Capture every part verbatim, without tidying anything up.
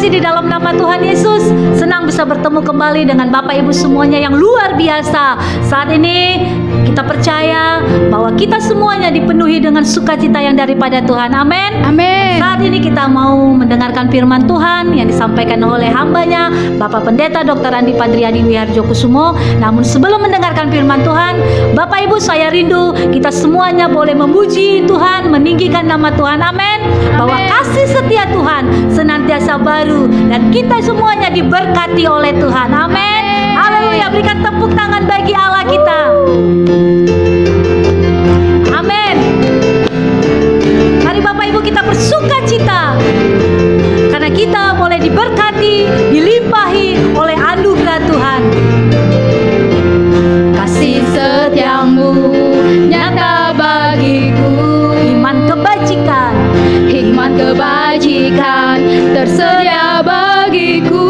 kasih di dalam nama Tuhan Yesus. Senang bisa bertemu kembali dengan Bapak Ibu semuanya yang luar biasa. Saat ini kita percaya bahwa kita semuanya dipenuhi dengan sukacita yang daripada Tuhan. Amin. Amin. Saat ini kita mau mendengarkan firman Tuhan yang disampaikan oleh hambanya Bapak Pendeta Doktor Andi Padriadi Wiharjokusumo. Namun sebelum mendengarkan firman Tuhan, Bapak Ibu, saya rindu kita semuanya boleh memuji Tuhan, meninggikan nama Tuhan. Amin. Bahwa kasih setia Tuhan senantiasa baru dan kita semuanya diberkati oleh Tuhan. Amin. Haleluya. Berikan tepuk tangan bagi Allah kita. Amin. Mari Bapak Ibu kita bersuka cita karena kita boleh diberkati, dilimpahi oleh anugerah Tuhan. Kasih setiamu nyata bagiku, Iman kebajikan, hikmat kebajikan tersedia bagiku.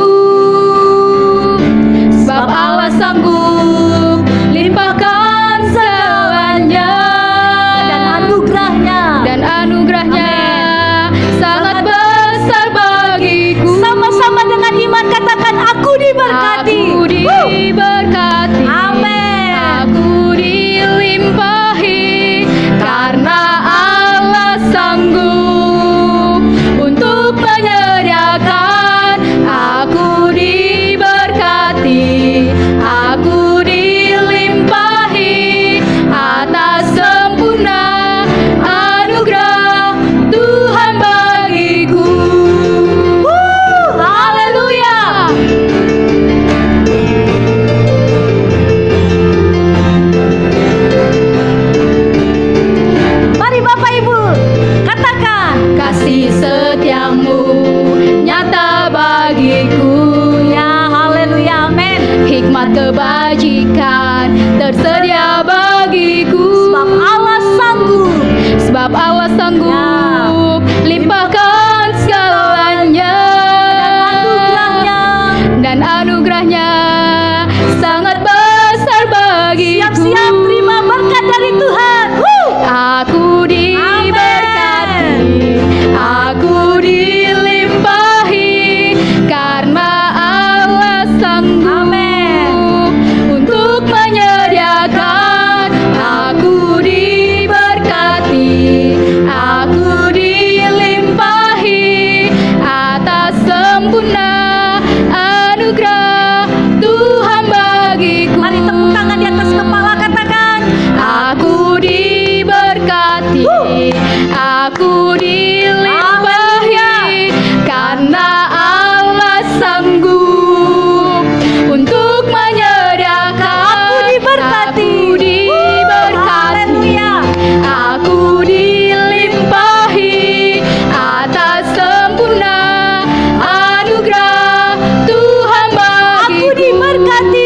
Sebab Allah sanggup limpahkan segalanya, dan anugerahnya dan anugerahnya sangat besar bagiku. sama-sama dengan iman katakan aku diberkati. Aku diberkati. Amin. Aku dilimpahi karena Allah sanggup untuk menyediakan. Aku diberkati, aku dilimpahi atas sempurna anugerah Tuhan bagiku. Wuh, haleluya. Mari Bapak Ibu katakan, Kasih setiamu nyata bagiku, ya haleluya, amin. hikmat kebajikan tersedia bagiku. Sebab Allah sanggup, Sebab Allah sanggup limpahkan segalanya, dan anugerahnya dan anugerahnya sangat besar bagiku. siap-siap terima berkat dari Tuhan. Wuh. Aku diberkati, aku dilimpahi karena Allah sanggup untuk menyediakan. Aku diberkati, aku dilimpahi atas sempurna anugerah Tuhan bagiku. Mari tepuk tangan di atas kepala katakan, Aku diberkati, aku dilimpahi karena Allah sanggup untuk menyediakan. Aku diberkati. Aku diberkati, aku dilimpahi atas sempurna anugerah Tuhan bagiku. aku diberkati.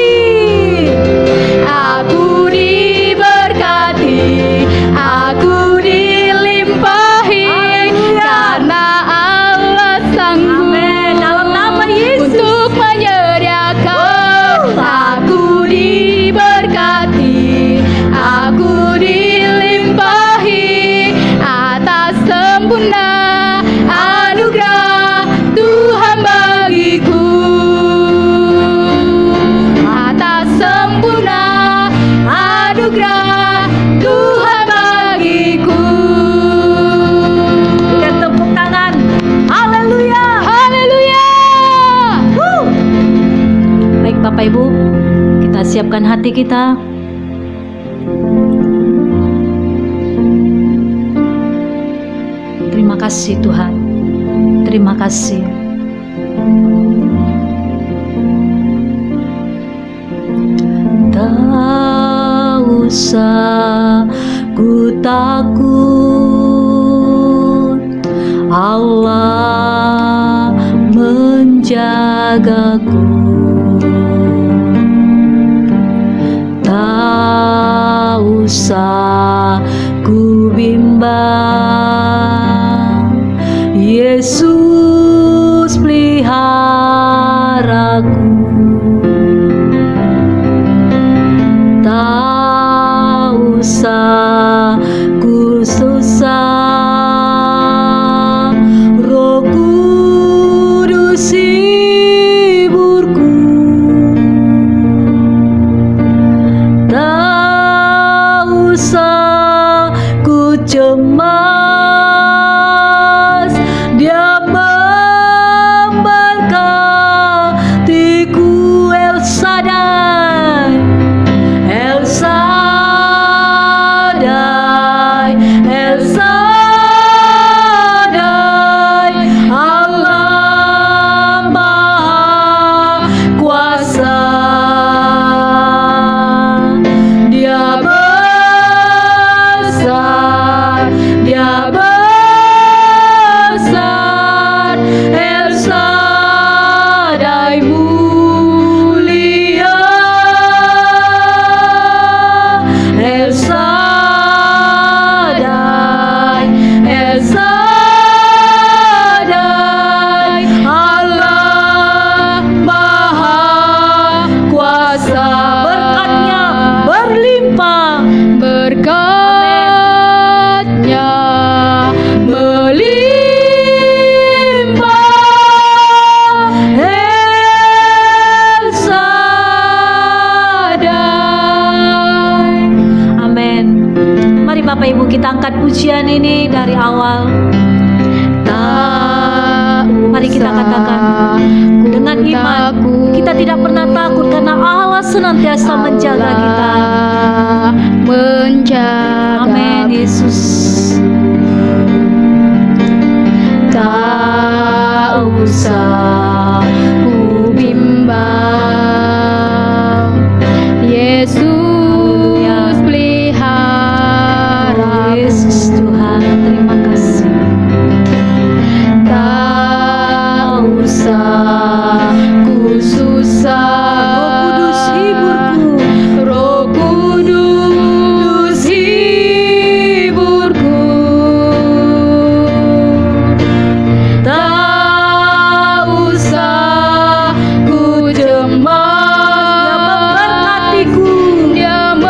Aku diberkati, aku dilimpahi karena Allah sanggup Amin. Dalam nama Yesus. untuk menyediakan. Aku diberkati, aku dilimpahi atas sempurna anugerah Tuhan bagiku. Atas sempurna anugerah Tuhan bagiku. Berikan tepuk tangan. Haleluya. Haleluya. Wuh. Baik Bapak Ibu, kita siapkan hati kita. Terima kasih Tuhan. Terima kasih. Tak usah ku takut, Allah menjagaku. Tak usah ku bimbang, Yesus peliharaku. Tak usah ku susah, Roh Kudus ini dari awal. Mari kita katakan dengan iman, kita tidak pernah takut karena Allah senantiasa menjaga kita. Menjaga. Amin Yesus. Tak usah ku bimbang, Yesus pelihara. Yesus Tuhan, terima kasih. Tak usah ku susah, Roh Kudus hiburku. Roh Kudus hiburku. Tak usah ku cemas, Dia memberkatiku. Dia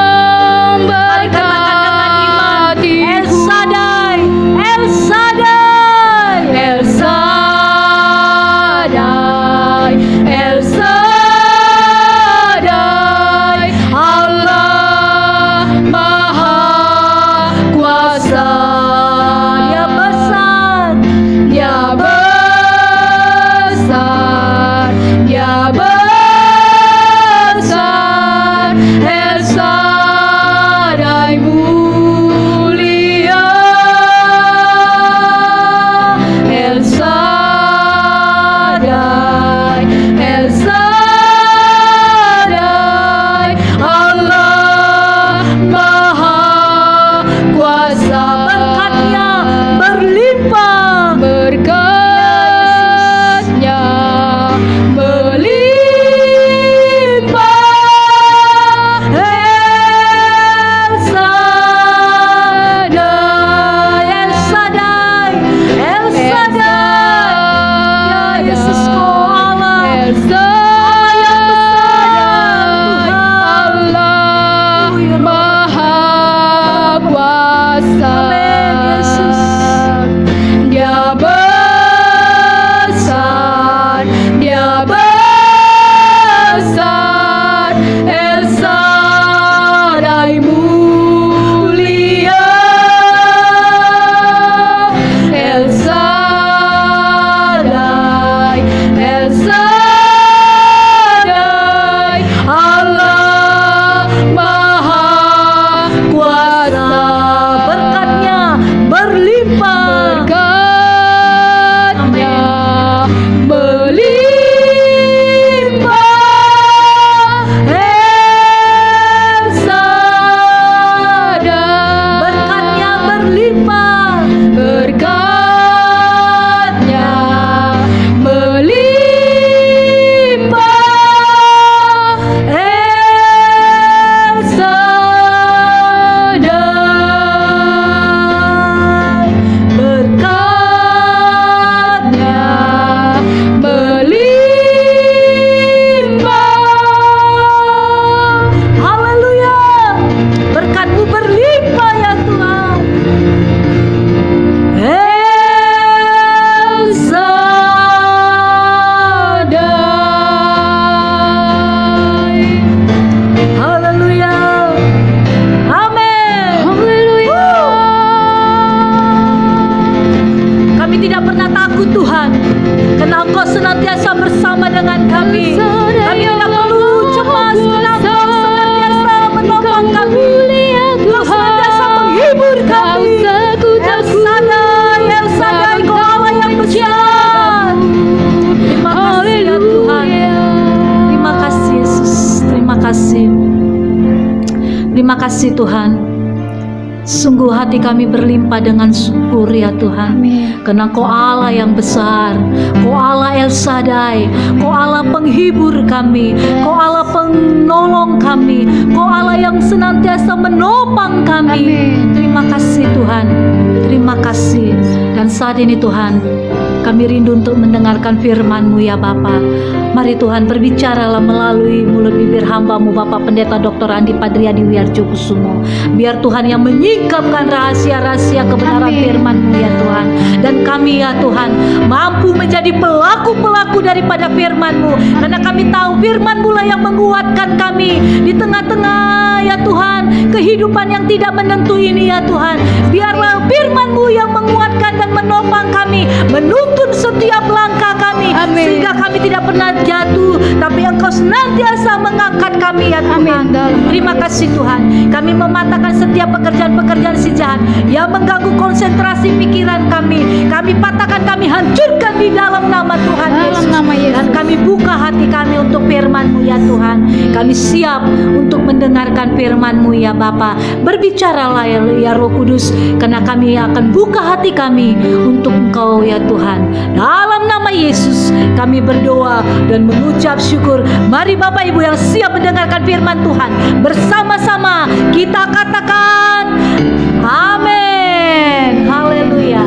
memberkatiku. El Shaddai, El Shaddai, El Shaddai, El Shaddai, Allah Maha Kuasa. Dia besar, Dia besar, Dia besar, El Shaddai mulia, El Shaddai, El Shaddai, Allah Maha Kuasa. berkatnya berlimpah. Berkatnya melimpah. El Shaddai, El Shaddai, El Shaddai. Ya Yesus, Kau Allah. El Shaddai, Allah Maha Kuasa. Amin, Yesus. Dia besar, Dia besar, El Shaddai mulia, El Shaddai, El Shaddai, Allah Maha Kuasa. Berkatnya berlimpah. Berkatnya melimpah. El Shaddai, Berkatnya berlimpah. berkatnya melimpah. El Shaddai, berkatnya melimpah. Haleluya. Berkat-Mu berlimpah ya Tuhan. El Shaddai. Haleluya. Amin. Haleluya. Kami tidak pernah takut Tuhan, karena Engkau senantiasa bersama dengan kami. Kami tidak perlu cemas, karena Engkau senantiasa menolong kami. Engkau senantiasa menghibur kami. El Shaddai, El Shaddai, Kau Allah yang besar. Terima kasih ya Tuhan. Terima kasih Yesus. Terima kasih. Terima kasih Tuhan. Sungguh hati kami berlimpah dengan syukur ya Tuhan. Amin. Karena Kau Allah yang besar, Kau Allah El Shaddai, Kau Allah penghibur kami, Kau Allah penolong kami, Kau Allah yang senantiasa menopang kami. Amin. Terima kasih Tuhan, terima kasih. Dan saat ini Tuhan, Kami rindu untuk mendengarkan firman-Mu ya Bapa. Mari Tuhan berbicaralah melalui mulut bibir hamba-Mu Bapak Pendeta Doktor Andi Padriadi Wiardjokusumo. Biar Tuhan yang menyingkapkan rahasia-rahasia kebenaran firman-Mu ya Tuhan. Dan kami ya Tuhan mampu menjadi pelaku-pelaku daripada firman-Mu. Karena kami tahu firman-Mu lah yang menguatkan kami di tengah-tengah ya Tuhan kehidupan yang tidak menentu ini ya Tuhan. Biarlah firman-Mu yang menguatkan dan menopang kami, menuntun setiap langkah kami. Amin. Sehingga kami tidak pernah jatuh, tapi Engkau senantiasa mengangkat kami ya Tuhan. Amin. Terima kasih Tuhan. Kami mematahkan setiap pekerjaan-pekerjaan si jahat yang mengganggu konsentrasi pikiran kami. Kami patahkan, kami hancurkan di dalam nama Tuhan Dalam Yesus. nama Yesus. Dan kami buka hati kami untuk firman-Mu ya Tuhan. Kami siap untuk mendengarkan firman-Mu ya Bapa. Berbicaralah ya, ya Roh Kudus, karena kami akan buka hati kami untuk Engkau ya Tuhan. Dalam nama Yesus kami berdoa dan mengucap syukur. Mari Bapak Ibu yang siap mendengarkan firman Tuhan, bersama-sama kita katakan amin. Haleluya.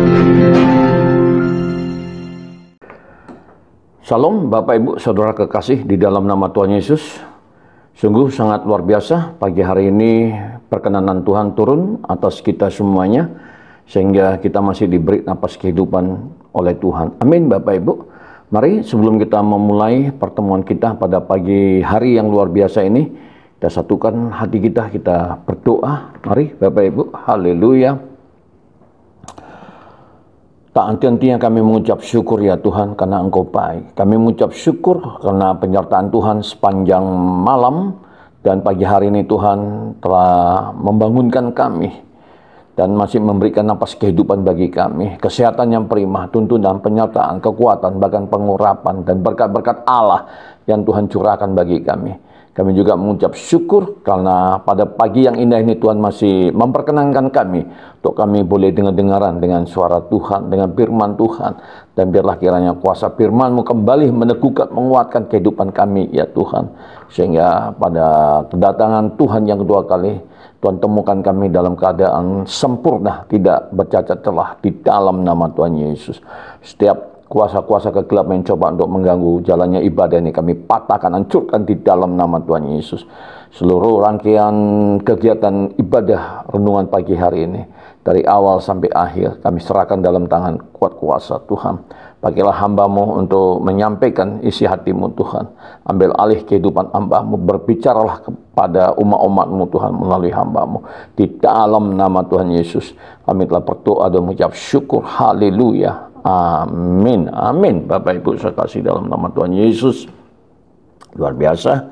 Salam Bapak Ibu Saudara kekasih di dalam nama Tuhan Yesus. Sungguh sangat luar biasa pagi hari ini perkenanan Tuhan turun atas kita semuanya, sehingga kita masih diberi napas kehidupan oleh Tuhan. Amin Bapak Ibu. Mari sebelum kita memulai pertemuan kita pada pagi hari yang luar biasa ini, kita satukan hati kita, kita berdoa. Mari Bapak Ibu, haleluya. Tak henti-hentinya kami mengucap syukur ya Tuhan karena Engkau baik. Kami mengucap syukur karena penyertaan Tuhan sepanjang malam dan pagi hari ini Tuhan telah membangunkan kami dan masih memberikan napas kehidupan bagi kami. Kesehatan yang prima, tuntunan, penyertaan, kekuatan, bahkan pengurapan dan berkat-berkat Allah yang Tuhan curahkan bagi kami. Kami juga mengucap syukur karena pada pagi yang indah ini Tuhan masih memperkenankan kami untuk kami boleh dengar-dengaran dengan suara Tuhan, dengan firman Tuhan. Dan biarlah kiranya kuasa firman-Mu kembali meneguhkan, menguatkan kehidupan kami ya Tuhan. Sehingga pada kedatangan Tuhan yang kedua kali, Tuhan temukan kami dalam keadaan sempurna, tidak bercacat celah di dalam nama Tuhan Yesus. Setiap kuasa-kuasa kegelapan yang coba untuk mengganggu jalannya ibadah ini kami patahkan, hancurkan di dalam nama Tuhan Yesus. Seluruh rangkaian kegiatan ibadah renungan pagi hari ini dari awal sampai akhir kami serahkan dalam tangan kuat kuasa Tuhan. Pakailah hamba-Mu untuk menyampaikan isi hati-Mu Tuhan. Ambil alih kehidupan hamba-Mu, berbicaralah kepada umat-umat-Mu Tuhan melalui hamba-Mu. Di dalam nama Tuhan Yesus kami telah berdoa dan mengucap syukur. Haleluya. Amin, amin. Bapak Ibu saya kasih dalam nama Tuhan Yesus. Luar biasa.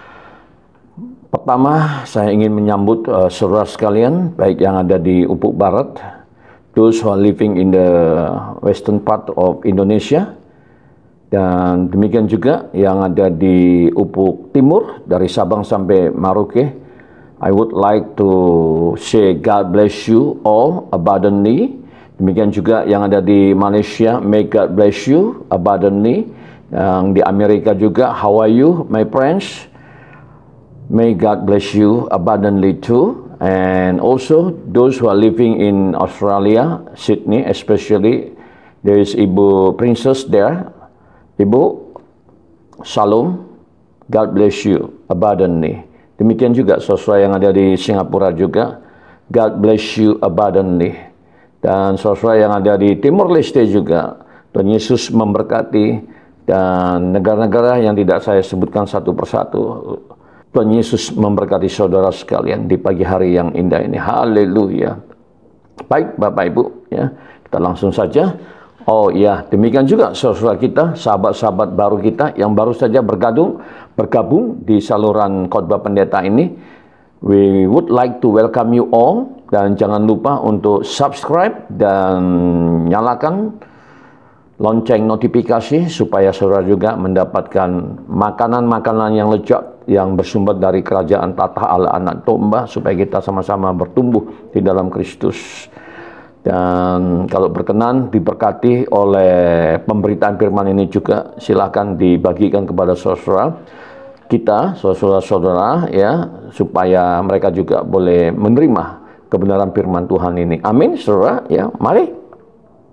Pertama, saya ingin menyambut uh, saudara sekalian, baik yang ada di Ufuk Barat, those who are living in the western part of Indonesia, dan demikian juga yang ada di Ufuk Timur, dari Sabang sampai Merauke. I would like to say God bless you all abundantly. Demikian juga yang ada di Malaysia, may God bless you abundantly. Yang di Amerika juga, how are you my friends? May God bless you abundantly too. And also those who are living in Australia, Sydney especially, there is Ibu Princess there. Ibu, Salam, God bless you abundantly. Demikian juga saudara yang ada di Singapura juga, God bless you abundantly. Dan saudara yang ada di Timor Leste juga, Tuhan Yesus memberkati. Dan negara-negara yang tidak saya sebutkan satu persatu, Tuhan Yesus memberkati saudara sekalian di pagi hari yang indah ini. Haleluya. Baik Bapak Ibu, ya, kita langsung saja. Oh ya, demikian juga saudara kita, sahabat-sahabat baru kita yang baru saja bergabung, bergabung di saluran khotbah pendeta ini. We would like to welcome you all. Dan jangan lupa untuk subscribe dan nyalakan lonceng notifikasi supaya saudara juga mendapatkan makanan-makanan yang lezat yang bersumber dari kerajaan Tata Allah Anak Domba, supaya kita sama-sama bertumbuh di dalam Kristus. Dan kalau berkenan diberkati oleh pemberitaan firman ini juga, silakan dibagikan kepada saudara kita, saudara-saudara ya, supaya mereka juga boleh menerima kebenaran firman Tuhan ini. Amin, saudara. Ya, mari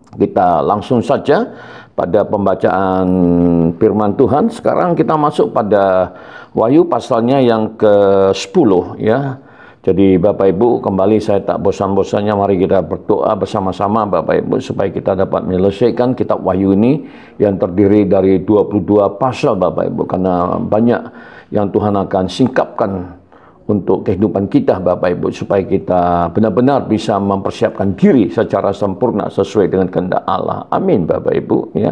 Kita langsung saja pada pembacaan firman Tuhan. Sekarang kita masuk pada Wahyu pasalnya yang ke sepuluh ya. Jadi Bapak Ibu, kembali saya tak bosan-bosannya mari kita berdoa bersama-sama Bapak Ibu supaya kita dapat menyelesaikan kitab Wahyu ini yang terdiri dari dua puluh dua pasal Bapak Ibu, karena banyak yang Tuhan akan singkapkan untuk kehidupan kita Bapak Ibu supaya kita benar-benar bisa mempersiapkan diri secara sempurna sesuai dengan kehendak Allah. Amin Bapak Ibu ya.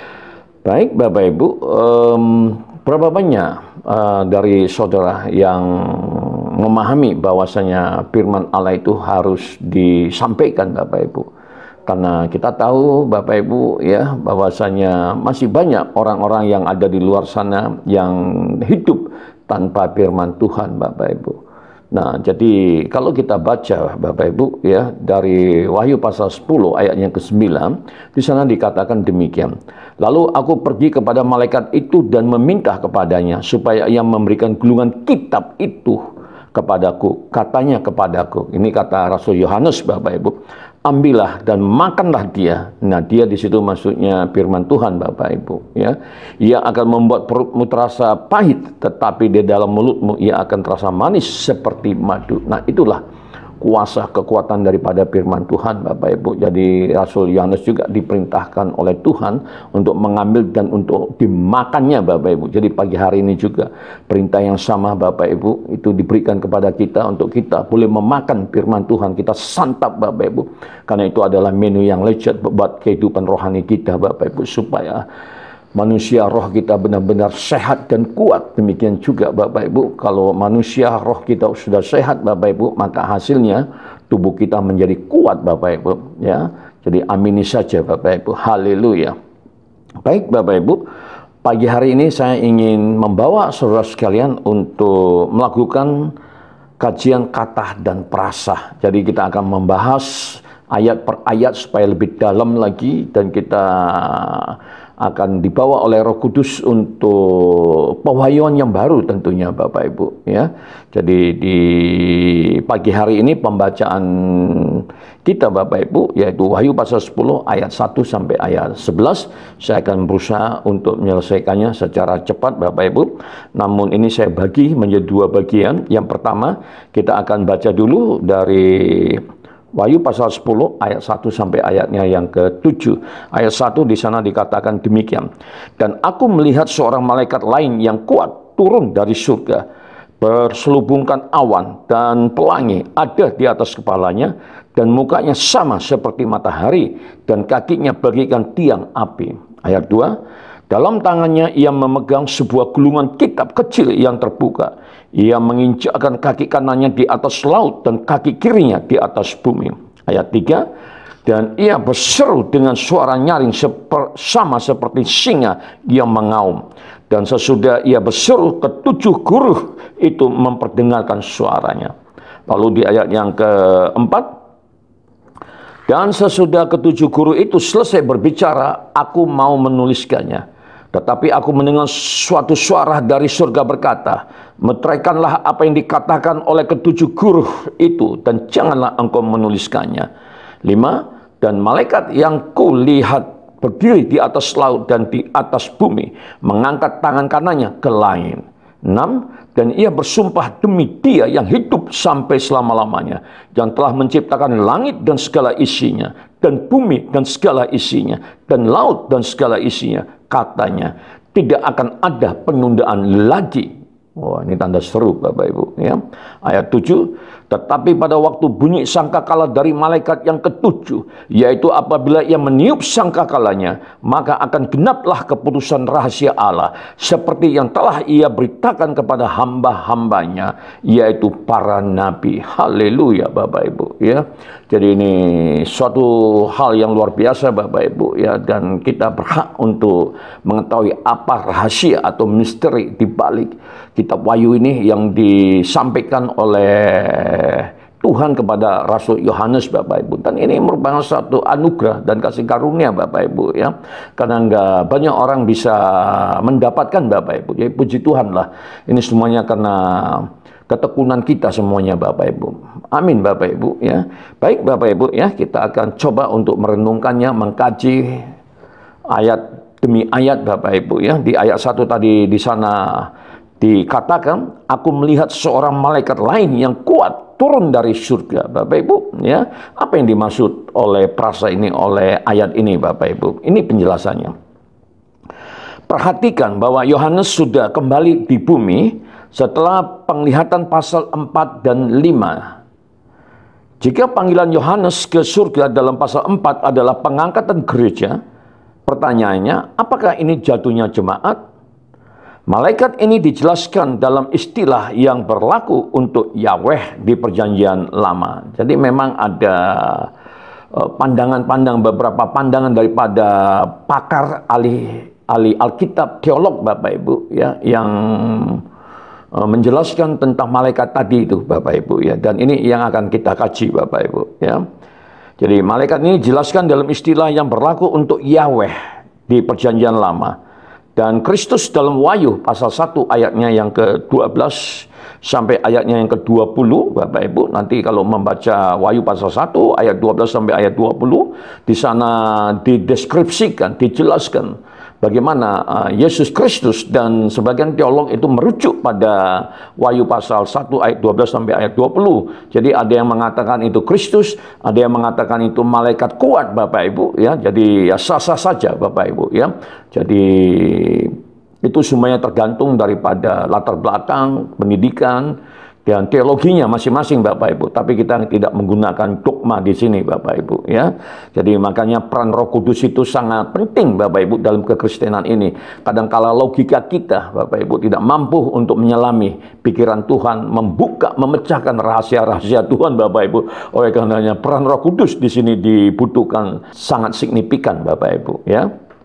Baik Bapak Ibu, um, berapa banyak uh, dari saudara yang memahami bahwasanya firman Allah itu harus disampaikan Bapak Ibu? Karena kita tahu Bapak Ibu ya bahwasanya masih banyak orang-orang yang ada di luar sana yang hidup tanpa firman Tuhan Bapak Ibu. Nah, jadi kalau kita baca Bapak Ibu ya dari Wahyu pasal sepuluh ayat yang kesembilan, di sana dikatakan demikian. Lalu aku pergi kepada malaikat itu dan meminta kepadanya supaya ia memberikan gulungan kitab itu kepadaku. Katanya kepadaku, ini kata Rasul Yohanes Bapak Ibu, ambillah dan makanlah dia. Nah, dia di situ maksudnya firman Tuhan Bapak Ibu ya. Ia akan membuat perutmu terasa pahit, tetapi di dalam mulutmu ia akan terasa manis seperti madu. Nah, itulah kuasa kekuatan daripada firman Tuhan Bapak Ibu. Jadi Rasul Yohanes juga diperintahkan oleh Tuhan untuk mengambil dan untuk dimakannya Bapak Ibu. Jadi pagi hari ini juga perintah yang sama Bapak Ibu itu diberikan kepada kita untuk kita boleh memakan firman Tuhan, kita santap Bapak Ibu. Karena itu adalah menu yang lezat buat kehidupan rohani kita Bapak Ibu, supaya manusia roh kita benar-benar sehat dan kuat. Demikian juga Bapak Ibu, kalau manusia roh kita sudah sehat Bapak Ibu, maka hasilnya tubuh kita menjadi kuat Bapak Ibu ya. Jadi amini saja Bapak Ibu. Haleluya. Baik Bapak Ibu, pagi hari ini saya ingin membawa saudara sekalian untuk melakukan kajian kata dan perasa. Jadi kita akan membahas ayat per ayat supaya lebih dalam lagi, dan kita akan dibawa oleh Roh Kudus untuk pewahyuan yang baru tentunya Bapak Ibu ya. Jadi di pagi hari ini pembacaan kita Bapak Ibu yaitu Wahyu pasal sepuluh ayat satu sampai ayat sebelas. Saya akan berusaha untuk menyelesaikannya secara cepat Bapak Ibu. Namun ini saya bagi menjadi dua bagian. Yang pertama kita akan baca dulu dari Wahyu pasal sepuluh ayat satu sampai ayatnya yang ketujuh. Ayat satu di sana dikatakan demikian. Dan aku melihat seorang malaikat lain yang kuat turun dari surga, berselubungkan awan dan pelangi ada di atas kepalanya, dan mukanya sama seperti matahari, dan kakinya bagaikan tiang api. Ayat dua. Dalam tangannya ia memegang sebuah gulungan kitab kecil yang terbuka. Ia menginjakkan kaki kanannya di atas laut dan kaki kirinya di atas bumi. Ayat tiga. Dan ia berseru dengan suara nyaring seper, sama seperti singa yang mengaum. Dan sesudah ia berseru, ketujuh guru itu memperdengarkan suaranya. Lalu di ayat yang keempat. Dan sesudah ketujuh guru itu selesai berbicara, aku mau menuliskannya. Tetapi aku mendengar suatu suara dari surga berkata, meteraikanlah apa yang dikatakan oleh ketujuh guru itu, dan janganlah engkau menuliskannya. Lima. Dan malaikat yang kulihat berdiri di atas laut dan di atas bumi, mengangkat tangan kanannya ke langit. Enam. Dan ia bersumpah demi Dia yang hidup sampai selama-lamanya, yang telah menciptakan langit dan segala isinya, dan bumi dan segala isinya, dan laut dan segala isinya, katanya, tidak akan ada penundaan lagi. Wah, ini tanda seru Bapak Ibu ya. Ayat tujuh. Tetapi pada waktu bunyi sangkakala dari malaikat yang ketujuh, yaitu apabila ia meniup sangkakalanya, maka akan genaplah keputusan rahasia Allah, seperti yang telah ia beritakan kepada hamba-hambanya, yaitu para nabi. Haleluya Bapak Ibu ya. Jadi ini suatu hal yang luar biasa Bapak Ibu ya, dan kita berhak untuk mengetahui apa rahasia atau misteri di balik kitab Wahyu ini yang disampaikan oleh Tuhan kepada Rasul Yohanes Bapak Ibu. Dan ini merupakan satu anugerah dan kasih karunia Bapak Ibu ya. Karena enggak banyak orang bisa mendapatkan Bapak Ibu. Jadi puji Tuhan lah. Ini semuanya karena ketekunan kita semuanya Bapak Ibu. Amin Bapak Ibu ya. Baik Bapak Ibu ya, kita akan coba untuk merenungkannya, mengkaji ayat demi ayat Bapak Ibu ya. Di ayat satu tadi di sana dikatakan, aku melihat seorang malaikat lain yang kuat turun dari surga Bapak Ibu ya. Apa yang dimaksud oleh frasa ini, oleh ayat ini Bapak Ibu? Ini penjelasannya. Perhatikan bahwa Yohanes sudah kembali di bumi setelah penglihatan pasal empat dan lima. Jika panggilan Yohanes ke surga dalam pasal empat adalah pengangkatan gereja, pertanyaannya, apakah ini jatuhnya jemaat? Malaikat ini dijelaskan dalam istilah yang berlaku untuk Yahweh di perjanjian lama. Jadi memang ada pandangan-pandangan, beberapa pandangan daripada pakar ahli ahli Alkitab, teolog Bapak Ibu ya, yang menjelaskan tentang malaikat tadi itu Bapak Ibu ya, dan ini yang akan kita kaji Bapak Ibu ya. Jadi malaikat ini dijelaskan dalam istilah yang berlaku untuk Yahweh di perjanjian lama, dan Kristus dalam Wahyu pasal satu ayatnya yang ke dua belas sampai ayatnya yang ke dua puluh Bapak Ibu. Nanti kalau membaca Wahyu pasal satu ayat dua belas sampai ayat dua puluh, di sana dideskripsikan, dijelaskan bagaimana uh, Yesus Kristus, dan sebagian teolog itu merujuk pada Wahyu pasal satu ayat dua belas sampai ayat dua puluh. Jadi ada yang mengatakan itu Kristus, ada yang mengatakan itu malaikat kuat Bapak Ibu ya. Jadi ya sah-sah saja Bapak Ibu ya. Jadi itu semuanya tergantung daripada latar belakang, pendidikan, dan teologinya masing-masing Bapak Ibu. Tapi kita tidak menggunakan dogma di sini Bapak Ibu ya. Jadi makanya peran Roh Kudus itu sangat penting Bapak Ibu dalam kekristenan ini. Kadangkala logika kita Bapak Ibu tidak mampu untuk menyelami pikiran Tuhan, membuka, memecahkan rahasia-rahasia Tuhan Bapak Ibu. Oleh karenanya peran Roh Kudus di sini dibutuhkan sangat signifikan Bapak Ibu ya.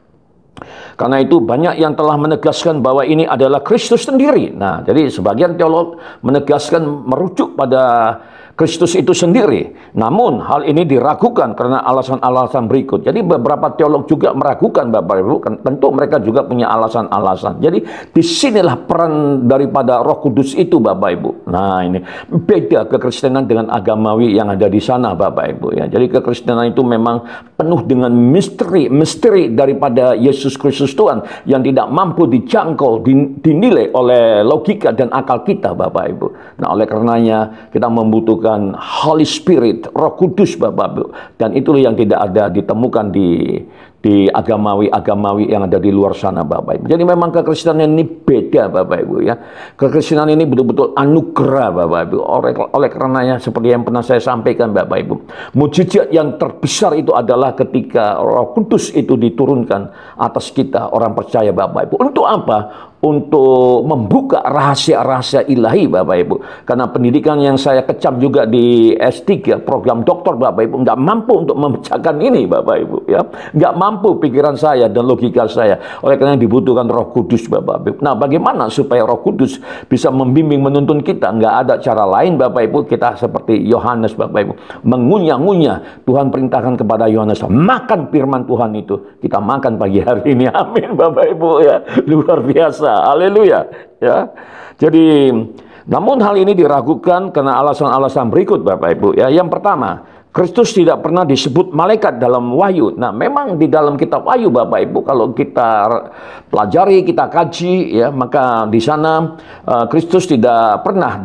Karena itu banyak yang telah menegaskan bahwa ini adalah Kristus sendiri. Nah, jadi sebagian teolog menegaskan merujuk pada Kristus itu sendiri. Namun hal ini diragukan karena alasan-alasan berikut. Jadi beberapa teolog juga meragukan Bapak Ibu. Tentu mereka juga punya alasan-alasan. Jadi disinilah peran daripada Roh Kudus itu Bapak Ibu. Nah ini beda kekristenan dengan agamawi yang ada di sana Bapak Ibu ya. Jadi kekristenan itu memang penuh dengan misteri, misteri daripada Yesus Kristus Tuhan yang tidak mampu dijangkau, dinilai oleh logika dan akal kita Bapak Ibu. Nah oleh karenanya kita membutuhkan Holy Spirit, Roh Kudus Bapak Ibu, dan itu yang tidak ada ditemukan di di agamawi-agamawi yang ada di luar sana Bapak Ibu. Jadi memang kekristenan ini beda Bapak Ibu ya. Kekristenan ini betul-betul anugerah Bapak Ibu. Oleh, oleh karenanya seperti yang pernah saya sampaikan Bapak Ibu, mujizat yang terbesar itu adalah ketika Roh Kudus itu diturunkan atas kita orang percaya Bapak Ibu. Untuk apa? Untuk membuka rahasia-rahasia ilahi Bapak Ibu. Karena pendidikan yang saya kecam juga di S tiga program doktor Bapak Ibu nggak mampu untuk memecahkan ini Bapak Ibu ya. Nggak mampu pikiran saya dan logika saya. Oleh karena dibutuhkan Roh Kudus Bapak Ibu. Nah bagaimana supaya Roh Kudus bisa membimbing menuntun kita? Nggak ada cara lain Bapak Ibu. Kita seperti Yohanes Bapak Ibu, mengunyah-ngunyah. Tuhan perintahkan kepada Yohanes, makan firman Tuhan itu. Kita makan pagi hari ini. Amin Bapak Ibu ya. Luar biasa. Haleluya ya. Jadi namun hal ini diragukan karena alasan-alasan berikut Bapak Ibu ya. Yang pertama, Kristus tidak pernah disebut malaikat dalam Wahyu. Nah, memang di dalam kitab Wahyu Bapak Ibu kalau kita pelajari, kita kaji ya, maka di sana uh, Kristus tidak pernah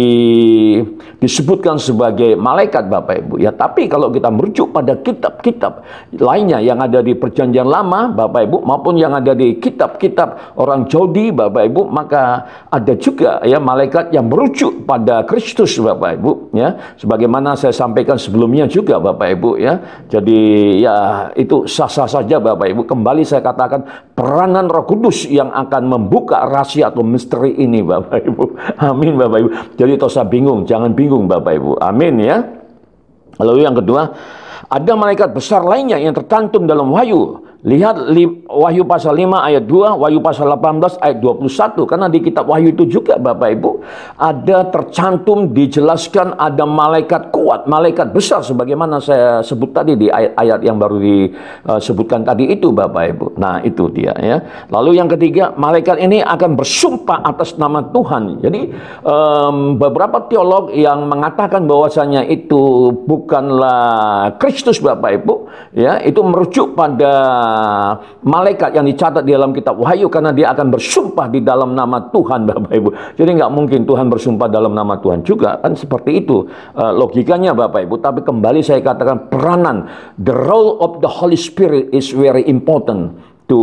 di, disebutkan sebagai malaikat Bapak Ibu ya. Tapi kalau kita merujuk pada kitab-kitab lainnya yang ada di Perjanjian Lama Bapak Ibu maupun yang ada di kitab-kitab orang Yahudi Bapak Ibu, maka ada juga ya malaikat yang merujuk pada Kristus Bapak Ibu ya. Sebagaimana saya sampaikan sebelumnya juga Bapak Ibu ya. Jadi ya itu sah-sah saja Bapak Ibu. Kembali saya katakan peranan Roh Kudus yang akan membuka rahasia atau misteri ini Bapak Ibu. Amin Bapak Ibu. Jadi tak usah bingung, jangan bingung Bapak Ibu. Amin ya. Lalu yang kedua, ada malaikat besar lainnya yang tercantum dalam Wahyu. Lihat li, Wahyu pasal lima ayat dua, Wahyu pasal delapan belas ayat dua puluh satu. Karena di kitab Wahyu itu juga Bapak Ibu ada tercantum, dijelaskan ada malaikat kuat, malaikat besar sebagaimana saya sebut tadi di ayat-ayat yang baru disebutkan tadi itu Bapak Ibu. Nah, itu dia ya. Lalu yang ketiga, malaikat ini akan bersumpah atas nama Tuhan. Jadi um, beberapa teolog yang mengatakan bahwasanya itu bukanlah Kristus Bapak Ibu, ya, itu merujuk pada malaikat yang dicatat di dalam kitab Wahyu, karena dia akan bersumpah di dalam nama Tuhan Bapak Ibu. Jadi nggak mungkin Tuhan bersumpah dalam nama Tuhan juga, kan seperti itu uh, logikanya Bapak Ibu. Tapi kembali saya katakan peranan, the role of the Holy Spirit is very important to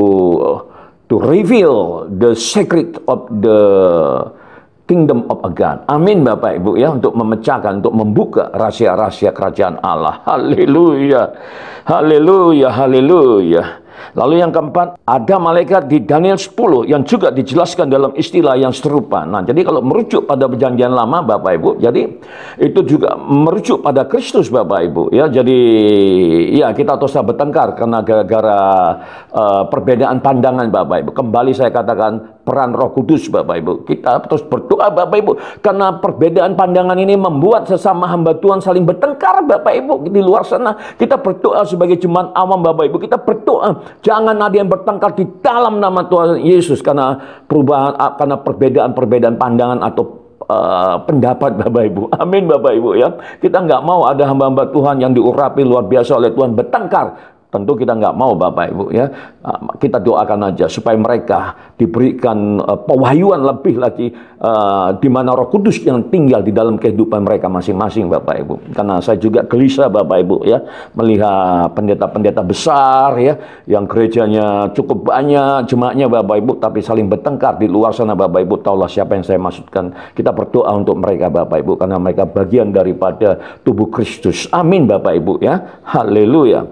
to reveal the secret of the Kingdom of God. Amin Bapak Ibu ya, untuk memecahkan, untuk membuka rahasia-rahasia kerajaan Allah. Haleluya. Haleluya, haleluya. Lalu yang keempat, ada malaikat di Daniel sepuluh yang juga dijelaskan dalam istilah yang serupa. Nah, jadi kalau merujuk pada perjanjian lama Bapak Ibu, jadi itu juga merujuk pada Kristus Bapak Ibu ya. Jadi ya kita terus bertengkar karena gara-gara uh, perbedaan pandangan Bapak Ibu. Kembali saya katakan peran Roh Kudus Bapak Ibu. Kita terus berdoa Bapak Ibu, karena perbedaan pandangan ini membuat sesama hamba Tuhan saling bertengkar Bapak Ibu di luar sana. Kita berdoa sebagai jemaat awam Bapak Ibu, kita berdoa jangan ada yang bertengkar di dalam nama Tuhan Yesus karena perubahan, karena perbedaan-perbedaan pandangan atau Uh, pendapat Bapak Ibu. Amin Bapak Ibu ya. Kita nggak mau ada hamba-hamba Tuhan yang diurapi luar biasa oleh Tuhan bertengkar. Tentu kita nggak mau Bapak Ibu ya. Uh, kita doakan aja supaya mereka diberikan uh, pewahyuan lebih lagi uh, di mana Roh Kudus yang tinggal di dalam kehidupan mereka masing-masing Bapak Ibu. Karena saya juga gelisah Bapak Ibu ya, melihat pendeta-pendeta besar ya yang gerejanya cukup banyak jemaatnya Bapak Ibu, tapi saling bertengkar di luar sana Bapak Ibu. Taulah siapa yang saya maksudkan. Kita berdoa untuk mereka Bapak Ibu, karena mereka bagian daripada tubuh Kristus. Amin Bapak Ibu ya. Haleluya.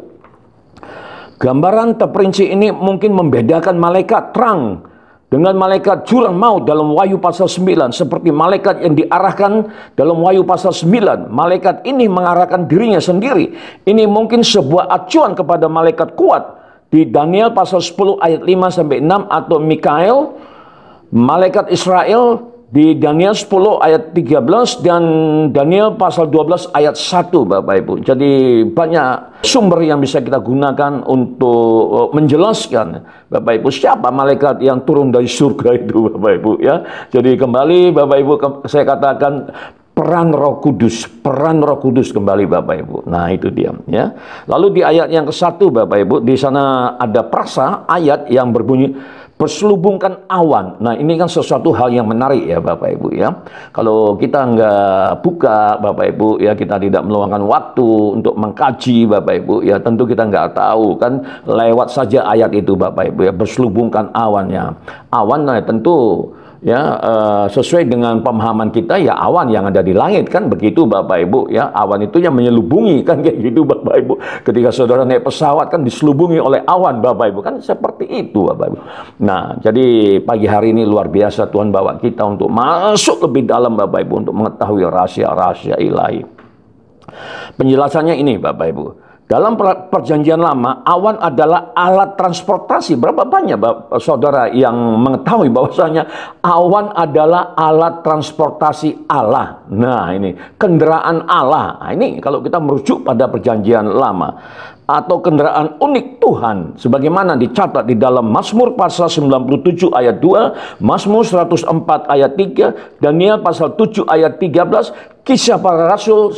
Gambaran terperinci ini mungkin membedakan malaikat terang dengan malaikat jurang maut dalam Wahyu pasal sembilan. Seperti malaikat yang diarahkan dalam Wahyu pasal sembilan. Malaikat ini mengarahkan dirinya sendiri. Ini mungkin sebuah acuan kepada malaikat kuat di Daniel pasal sepuluh ayat lima sampai enam, atau Mikael, malaikat Israel di Daniel sepuluh ayat tiga belas, dan Daniel pasal dua belas ayat satu Bapak Ibu. Jadi banyak sumber yang bisa kita gunakan untuk menjelaskan Bapak Ibu siapa malaikat yang turun dari surga itu Bapak Ibu ya. Jadi kembali Bapak Ibu, saya katakan peran Roh Kudus, peran Roh Kudus kembali Bapak Ibu. Nah, itu dia ya. Lalu di ayat yang ke satu Bapak Ibu, di sana ada prasa ayat yang berbunyi berselubungkan awan. Nah, ini kan sesuatu hal yang menarik ya Bapak Ibu ya. Kalau kita nggak buka Bapak Ibu ya, kita tidak meluangkan waktu untuk mengkaji Bapak Ibu ya, tentu kita nggak tahu kan, lewat saja ayat itu Bapak Ibu ya, berselubungkan awannya. Awan nah, tentu ya uh, sesuai dengan pemahaman kita ya, awan yang ada di langit kan begitu Bapak Ibu ya. Awan itu yang menyelubungi kan kayak gitu Bapak Ibu. Ketika saudara naik pesawat kan diselubungi oleh awan Bapak Ibu, kan seperti itu Bapak Ibu. Nah, jadi pagi hari ini luar biasa Tuhan bawa kita untuk masuk lebih dalam Bapak Ibu, untuk mengetahui rahasia-rahasia ilahi. Penjelasannya ini Bapak Ibu. Dalam perjanjian lama, awan adalah alat transportasi. Berapa banyak Bapak, saudara yang mengetahui bahwasanya awan adalah alat transportasi Allah. Nah, ini kendaraan Allah. Nah, ini kalau kita merujuk pada perjanjian lama, atau kendaraan unik Tuhan sebagaimana dicatat di dalam Mazmur pasal sembilan puluh tujuh ayat dua, Mazmur seratus empat ayat tiga, Daniel pasal tujuh ayat tiga belas, Kisah Para Rasul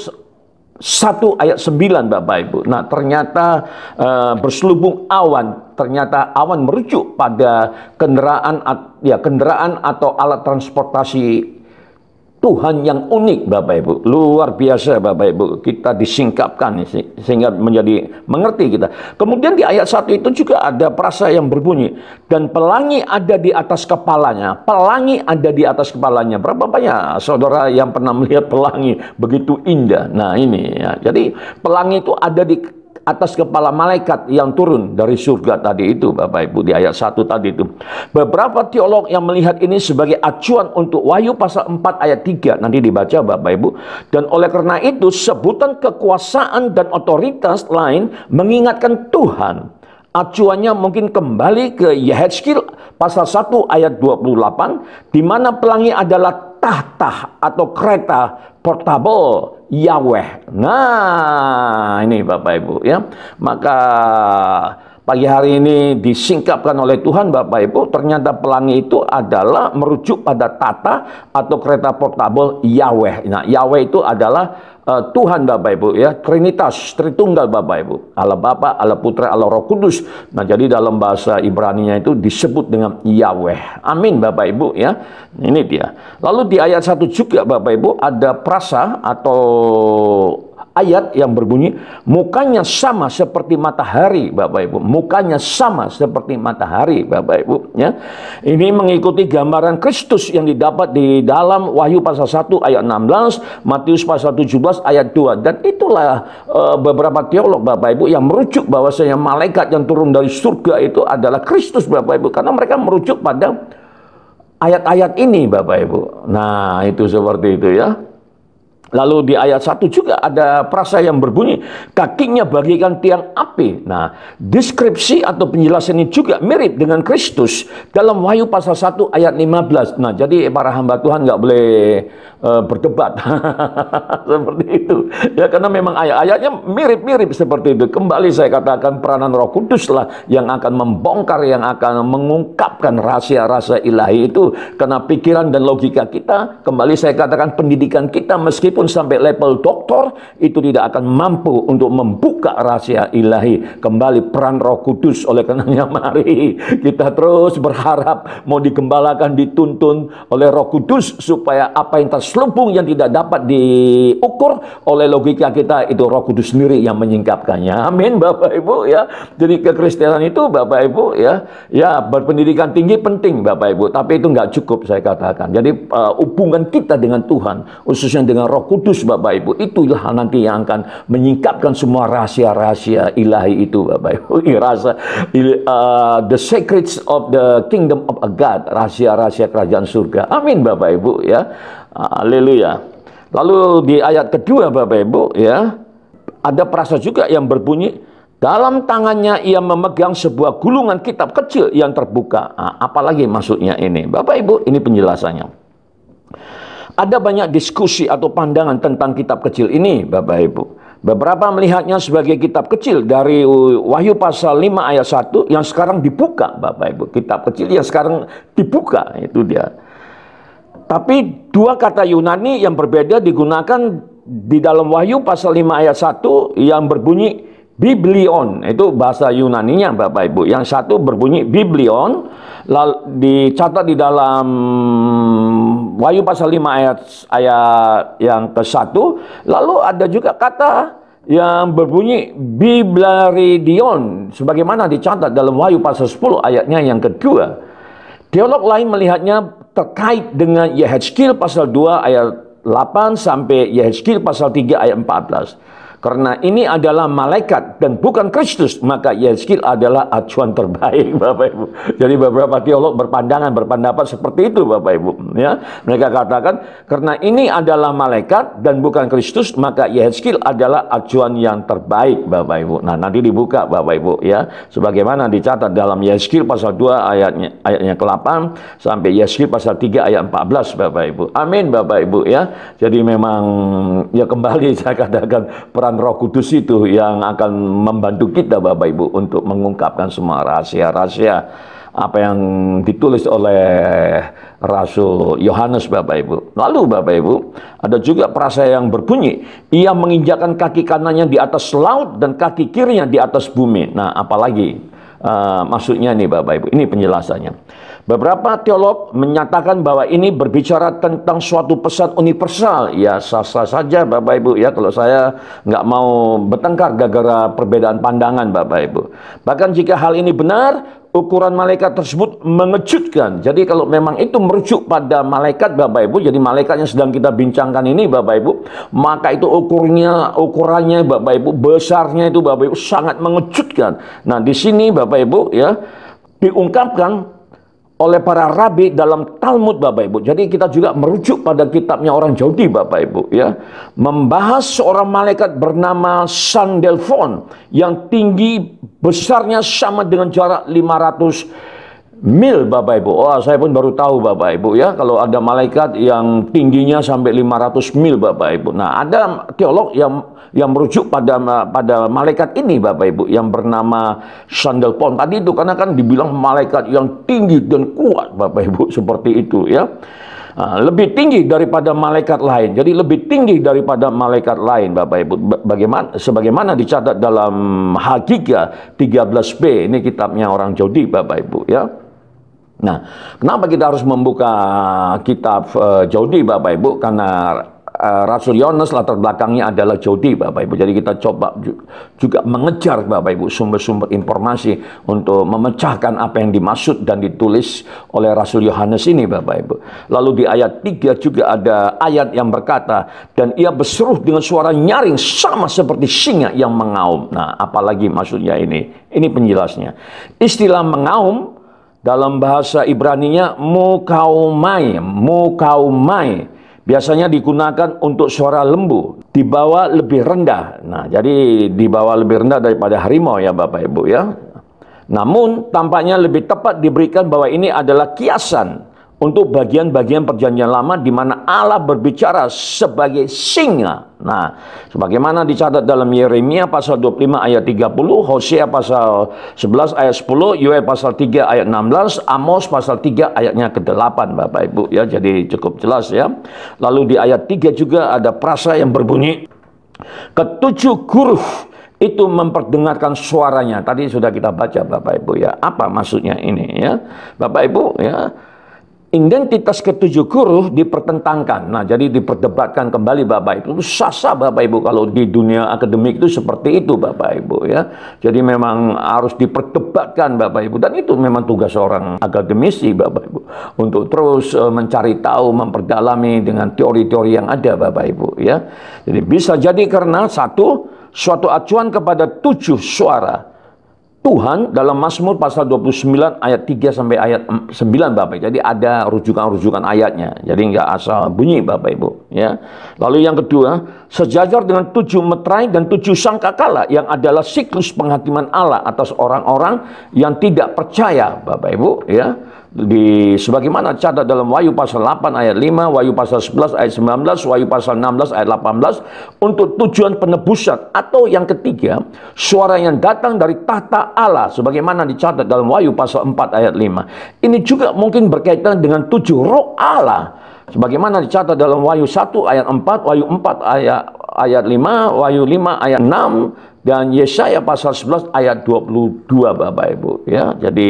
satu ayat sembilan Bapak Ibu. Nah, ternyata uh, berselubung awan, ternyata awan merujuk pada kendaraan ya kendaraan atau alat transportasi Tuhan yang unik Bapak Ibu. Luar biasa Bapak Ibu. Kita disingkapkan sehingga menjadi mengerti kita. Kemudian di ayat satu itu juga ada frasa yang berbunyi, dan pelangi ada di atas kepalanya. Pelangi ada di atas kepalanya. Berapa banyak saudara yang pernah melihat pelangi begitu indah? Nah, ini ya. Jadi pelangi itu ada di atas kepala malaikat yang turun dari surga tadi itu Bapak Ibu, di ayat satu tadi itu. Beberapa teolog yang melihat ini sebagai acuan untuk Wahyu pasal empat ayat tiga, nanti dibaca Bapak Ibu. Dan oleh karena itu sebutan kekuasaan dan otoritas lain mengingatkan Tuhan acuannya mungkin kembali ke Yehezkiel pasal satu ayat dua puluh delapan, di mana pelangi adalah tahta atau kereta portable Yahweh. Nah, ini Bapak Ibu ya. Maka pagi hari ini disingkapkan oleh Tuhan Bapak Ibu, ternyata pelangi itu adalah merujuk pada tata atau kereta portable Yahweh. Nah, Yahweh itu adalah uh, Tuhan Bapak Ibu ya, Trinitas, Tritunggal Bapak Ibu, Allah Bapa, Allah Putra, Allah Roh Kudus. Nah, jadi dalam bahasa Ibrani-nya itu disebut dengan Yahweh. Amin Bapak Ibu ya. Ini dia. Lalu di ayat satu juga Bapak Ibu ada prasa atau ayat yang berbunyi, mukanya sama seperti matahari Bapak Ibu. Mukanya sama seperti matahari Bapak Ibu ya. Ini mengikuti gambaran Kristus yang didapat di dalam Wahyu pasal satu ayat enam belas, Matius pasal tujuh belas ayat dua. Dan itulah uh, beberapa teolog Bapak Ibu yang merujuk bahwasanya malaikat yang turun dari surga itu adalah Kristus Bapak Ibu, karena mereka merujuk pada ayat-ayat ini Bapak Ibu. Nah, itu seperti itu ya. Lalu di ayat satu juga ada prasa yang berbunyi, kakinya bagaikan tiang api. Nah, deskripsi atau penjelasan ini juga mirip dengan Kristus dalam Wahyu pasal satu ayat lima belas. Nah, jadi para hamba Tuhan nggak boleh uh, berdebat seperti itu. Ya, karena memang ayat-ayatnya mirip-mirip seperti itu. Kembali saya katakan peranan Roh Kudus lah yang akan membongkar, yang akan mengungkapkan rahasia-rahasia ilahi itu. Karena pikiran dan logika kita, kembali saya katakan pendidikan kita meskipun sampai level doktor itu tidak akan mampu untuk membuka rahasia ilahi. Kembali peran Roh Kudus. Oleh karenanya mari kita terus berharap mau digembalakan, dituntun oleh Roh Kudus supaya apa yang terselubung yang tidak dapat diukur oleh logika kita itu Roh Kudus sendiri yang menyingkapkannya. Amin Bapak Ibu ya. Jadi kekristenan itu Bapak Ibu ya, ya berpendidikan tinggi penting Bapak Ibu, tapi itu nggak cukup saya katakan. Jadi uh, hubungan kita dengan Tuhan, khususnya dengan Roh Kudus Bapak Ibu, itulah nanti yang akan menyingkapkan semua rahasia-rahasia ilahi itu Bapak Ibu. Rasa uh, the secrets of the kingdom of God, rahasia-rahasia kerajaan surga. Amin Bapak Ibu ya. Haleluya. Lalu di ayat kedua Bapak Ibu ya, ada prasa juga yang berbunyi, dalam tangannya ia memegang sebuah gulungan kitab kecil yang terbuka. Nah, apalagi maksudnya ini Bapak Ibu, ini penjelasannya. Ada banyak diskusi atau pandangan tentang kitab kecil ini Bapak Ibu. Beberapa melihatnya sebagai kitab kecil dari Wahyu pasal lima ayat satu yang sekarang dibuka Bapak Ibu. Kitab kecil yang sekarang dibuka, itu dia. Tapi dua kata Yunani yang berbeda digunakan di dalam Wahyu pasal lima ayat satu yang berbunyi Biblion, itu bahasa Yunaninya Bapak Ibu. Yang satu berbunyi Biblion, lalu dicatat di dalam Wahyu pasal lima ayat ayat yang ke satu. Lalu ada juga kata yang berbunyi Biblaridion, sebagaimana dicatat dalam Wahyu pasal sepuluh ayatnya yang kedua. Teolog lain melihatnya terkait dengan Yehezkiel pasal dua ayat delapan sampai Yehezkiel pasal tiga ayat empat belas. Karena ini adalah malaikat dan bukan Kristus, maka Yehezkiel adalah acuan terbaik Bapak Ibu. Jadi beberapa teolog berpandangan, berpendapat seperti itu Bapak Ibu ya. Mereka katakan karena ini adalah malaikat dan bukan Kristus, maka Yehezkiel adalah acuan yang terbaik Bapak Ibu. Nah, nanti dibuka Bapak Ibu ya, sebagaimana dicatat dalam Yehezkiel pasal dua ayatnya ayatnya ke delapan sampai Yehezkiel pasal tiga ayat empat belas Bapak Ibu. Amin Bapak Ibu ya. Jadi memang ya kembali saya katakan peran Roh Kudus itu yang akan membantu kita Bapak Ibu untuk mengungkapkan semua rahasia-rahasia apa yang ditulis oleh Rasul Yohanes Bapak Ibu. Lalu Bapak Ibu, ada juga prasa yang berbunyi, ia menginjakkan kaki kanannya di atas laut dan kaki kirinya di atas bumi. Nah, apalagi uh, maksudnya nih Bapak Ibu, ini penjelasannya. Beberapa teolog menyatakan bahwa ini berbicara tentang suatu pesan universal. Ya sah-sah saja Bapak Ibu ya, kalau saya nggak mau bertengkar gara-gara perbedaan pandangan Bapak Ibu. Bahkan jika hal ini benar, ukuran malaikat tersebut mengejutkan. Jadi kalau memang itu merujuk pada malaikat Bapak Ibu, jadi malaikat yang sedang kita bincangkan ini Bapak Ibu, maka itu ukurnya, ukurannya Bapak Ibu, besarnya itu Bapak Ibu sangat mengejutkan. Nah di sini Bapak Ibu ya diungkapkan oleh para rabi dalam Talmud, Bapak Ibu. Jadi kita juga merujuk pada kitabnya orang Yahudi, Bapak Ibu, ya, membahas seorang malaikat bernama Sandelfon yang tinggi besarnya sama dengan jarak lima ratus mil, Bapak Ibu. Oh, saya pun baru tahu, Bapak Ibu, ya, kalau ada malaikat yang tingginya sampai lima ratus mil, Bapak Ibu. Nah, ada teolog yang yang merujuk pada pada malaikat ini, Bapak Ibu, yang bernama Sandelfon tadi itu, karena kan dibilang malaikat yang tinggi dan kuat, Bapak Ibu, seperti itu, ya. Nah, lebih tinggi daripada malaikat lain. Jadi lebih tinggi daripada malaikat lain, Bapak Ibu. Bagaimana sebagaimana dicatat dalam Haggai tiga belas b, ini kitabnya orang Yahudi, Bapak Ibu, ya. Nah, kenapa kita harus membuka kitab uh, Yahudi, Bapak Ibu? Karena Uh, Rasul Yohanes latar belakangnya adalah Yahudi, Bapak Ibu. Jadi kita coba juga mengejar, Bapak Ibu, sumber-sumber informasi untuk memecahkan apa yang dimaksud dan ditulis oleh Rasul Yohanes ini, Bapak Ibu. Lalu di ayat tiga juga ada ayat yang berkata, dan ia berseru dengan suara nyaring sama seperti singa yang mengaum. Nah, apalagi maksudnya ini? Ini penjelasnya. Istilah mengaum dalam bahasa Ibraninya mukaumai, mukaumai. Biasanya digunakan untuk suara lembu, dibawa lebih rendah. Nah, jadi dibawa lebih rendah daripada harimau, ya Bapak Ibu, ya. Namun tampaknya lebih tepat diberikan bahwa ini adalah kiasan untuk bagian-bagian perjanjian lama di mana Allah berbicara sebagai singa. Nah, sebagaimana dicatat dalam Yeremia pasal dua puluh lima ayat tiga puluh, Hosea pasal sebelas ayat sepuluh, Yoel pasal tiga ayat enam belas, Amos pasal tiga ayatnya ke delapan, Bapak Ibu, ya. Jadi cukup jelas, ya. Lalu di ayat tiga juga ada prasa yang berbunyi, ketujuh huruf itu memperdengarkan suaranya. Tadi sudah kita baca, Bapak Ibu, ya. Apa maksudnya ini, ya, Bapak Ibu, ya? Identitas ketujuh huruf dipertentangkan. Nah, jadi diperdebatkan kembali, Bapak Ibu. Itu sah-sah, Bapak Ibu, kalau di dunia akademik itu seperti itu, Bapak Ibu, ya. Jadi memang harus diperdebatkan, Bapak Ibu. Dan itu memang tugas seorang akademisi, Bapak Ibu, untuk terus uh, mencari tahu, memperdalami dengan teori-teori yang ada, Bapak Ibu, ya. Jadi bisa jadi karena satu, suatu acuan kepada tujuh suara Tuhan dalam Mazmur pasal dua puluh sembilan ayat tiga sampai ayat sembilan, Bapak. Jadi ada rujukan-rujukan ayatnya. Jadi nggak asal bunyi, Bapak Ibu, ya. Lalu yang kedua, sejajar dengan tujuh meterai dan tujuh sangkakala yang adalah siklus penghakiman Allah atas orang-orang yang tidak percaya, Bapak Ibu, ya. Di sebagaimana catat dalam Wahyu pasal delapan ayat lima, Wahyu pasal sebelas ayat sembilan belas, Wahyu pasal enam belas ayat delapan belas, untuk tujuan penebusan. Atau yang ketiga, suara yang datang dari tahta Allah sebagaimana dicatat dalam Wahyu pasal empat ayat lima. Ini juga mungkin berkaitan dengan tujuh roh Allah sebagaimana dicatat dalam Wahyu satu ayat empat, Wahyu empat ayat ayat lima, Wahyu lima ayat enam, dan Yesaya pasal sebelas ayat dua puluh dua, Bapak Ibu, ya. Jadi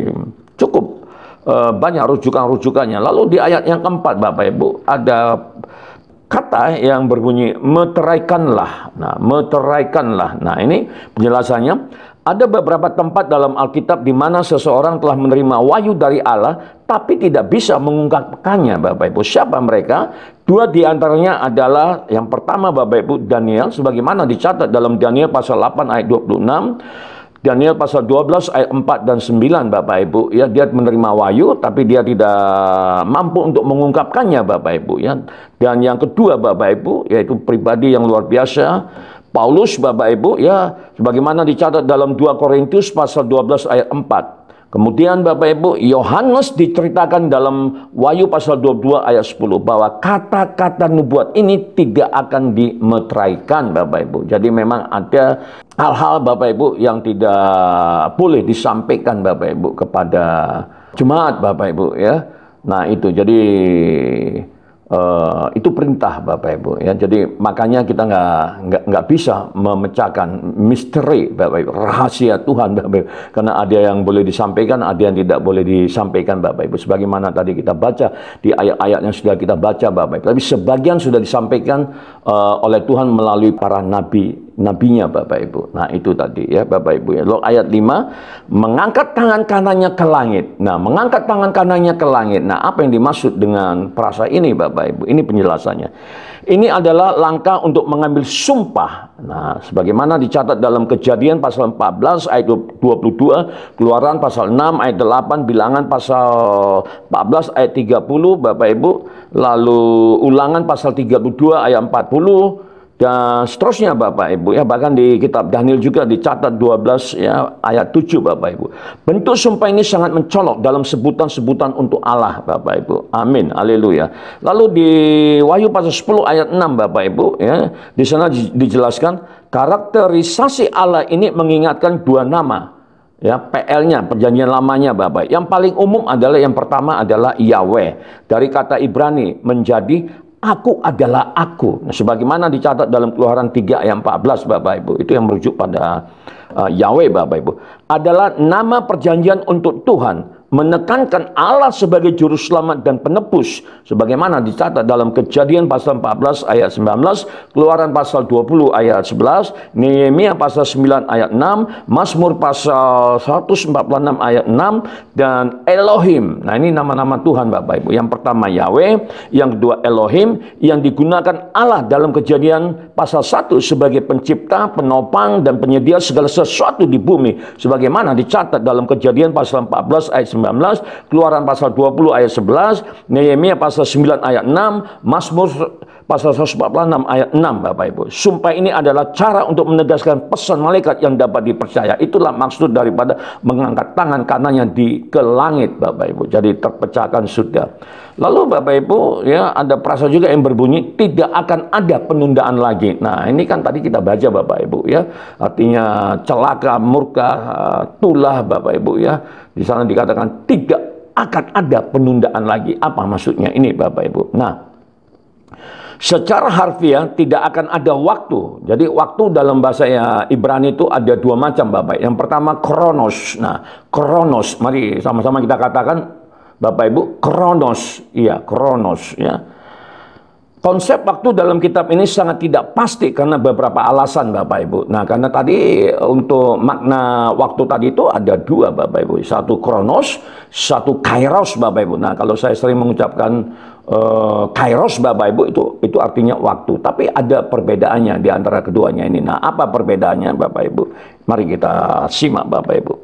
cukup Uh, banyak rujukan-rujukannya. Lalu di ayat yang keempat, Bapak Ibu, ada kata yang berbunyi meteraikanlah. Nah, meteraikanlah. Nah, ini penjelasannya. Ada beberapa tempat dalam Alkitab di mana seseorang telah menerima wahyu dari Allah tapi tidak bisa mengungkapkannya, Bapak Ibu. Siapa mereka? Dua di antaranya adalah yang pertama, Bapak Ibu, Daniel, sebagaimana dicatat dalam Daniel pasal delapan ayat dua puluh enam. Daniel pasal dua belas ayat empat dan sembilan, Bapak Ibu, ya. Dia menerima wahyu tapi dia tidak mampu untuk mengungkapkannya, Bapak Ibu, ya. Dan yang kedua, Bapak Ibu, yaitu pribadi yang luar biasa, Paulus, Bapak Ibu, ya, sebagaimana dicatat dalam dua Korintus pasal dua belas ayat empat. Kemudian, Bapak Ibu, Yohanes diceritakan dalam Wahyu pasal dua puluh dua ayat sepuluh bahwa kata-kata nubuat ini tidak akan dimeteraikan, Bapak Ibu. Jadi memang ada hal-hal, Bapak Ibu, yang tidak boleh disampaikan, Bapak Ibu, kepada jemaat, Bapak Ibu, ya. Nah, itu jadi Uh, itu perintah, Bapak Ibu, ya. Jadi makanya kita nggak nggak nggak bisa memecahkan misteri, Bapak Ibu, rahasia Tuhan, Bapak Ibu, karena ada yang boleh disampaikan, ada yang tidak boleh disampaikan, Bapak Ibu. Sebagaimana tadi kita baca di ayat-ayat yang sudah kita baca, Bapak Ibu. Tapi sebagian sudah disampaikan uh, oleh Tuhan melalui para nabi nabinya, Bapak Ibu. Nah, itu tadi, ya, Bapak Ibu, ya. Lalu ayat lima, mengangkat tangan kanannya ke langit. Nah, mengangkat tangan kanannya ke langit. Nah, apa yang dimaksud dengan perasa ini, Bapak Ibu? Ini penjelasannya. Ini adalah langkah untuk mengambil sumpah. Nah, sebagaimana dicatat dalam Kejadian pasal empat belas ayat dua puluh dua, Keluaran pasal enam ayat delapan, Bilangan pasal empat belas ayat tiga puluh, Bapak Ibu, lalu Ulangan pasal tiga puluh dua ayat empat puluh, dan seterusnya Bapak Ibu ya. Bahkan di kitab Daniel juga dicatat dua belas ya ayat tujuh Bapak Ibu. Bentuk sumpah ini sangat mencolok dalam sebutan-sebutan untuk Allah Bapak Ibu. Amin. Haleluya. Lalu di Wahyu pasal sepuluh ayat enam Bapak Ibu ya, di sana dijelaskan karakterisasi Allah ini mengingatkan dua nama. Ya, P L-nya, perjanjian lamanya Bapak. Yang paling umum adalah yang pertama adalah Yahweh. Dari kata Ibrani menjadi Aku adalah aku. Nah, sebagaimana dicatat dalam Keluaran tiga ayat empat belas Bapak Ibu. Itu yang merujuk pada uh, Yahweh Bapak Ibu. Adalah nama perjanjian untuk Tuhan. Menekankan Allah sebagai juru selamat dan penebus. Sebagaimana dicatat dalam Kejadian pasal empat belas ayat sembilan belas. Keluaran pasal dua puluh ayat sebelas. Nehemia pasal sembilan ayat enam. Mazmur pasal seratus empat puluh enam ayat enam. Dan Elohim. Nah, ini nama-nama Tuhan Bapak Ibu. Yang pertama Yahweh. Yang kedua Elohim. Yang digunakan Allah dalam Kejadian pasal satu sebagai pencipta, penopang, dan penyedia segala sesuatu di bumi. Sebagaimana dicatat dalam Kejadian pasal empat belas ayat sembilan belas, Keluaran pasal dua puluh ayat sebelas, Nehemia pasal sembilan ayat enam, Mazmur pasal seratus empat puluh enam ayat enam Bapak Ibu. Sumpah ini adalah cara untuk menegaskan pesan malaikat yang dapat dipercaya. Itulah maksud daripada mengangkat tangan kanannya di ke langit Bapak Ibu. Jadi terpecahkan sudah. Lalu Bapak Ibu ya, ada frasa juga yang berbunyi tidak akan ada penundaan lagi. Nah, ini kan tadi kita baca Bapak Ibu ya. Artinya celaka, murka, tulah Bapak Ibu ya. Di sana dikatakan tidak akan ada penundaan lagi. Apa maksudnya ini Bapak Ibu? Nah, secara harfiah tidak akan ada waktu. Jadi waktu dalam bahasa Ibrani itu ada dua macam Bapak. Yang pertama kronos. Nah, kronos, mari sama-sama kita katakan Bapak Ibu, kronos. Iya, kronos ya. Konsep waktu dalam kitab ini sangat tidak pasti karena beberapa alasan Bapak Ibu. Nah, karena tadi untuk makna waktu tadi itu ada dua Bapak Ibu. Satu kronos, satu kairos Bapak Ibu. Nah, kalau saya sering mengucapkan uh, kairos Bapak Ibu itu itu artinya waktu. Tapi ada perbedaannya di antara keduanya ini. Nah, apa perbedaannya Bapak Ibu? Mari kita simak Bapak Ibu.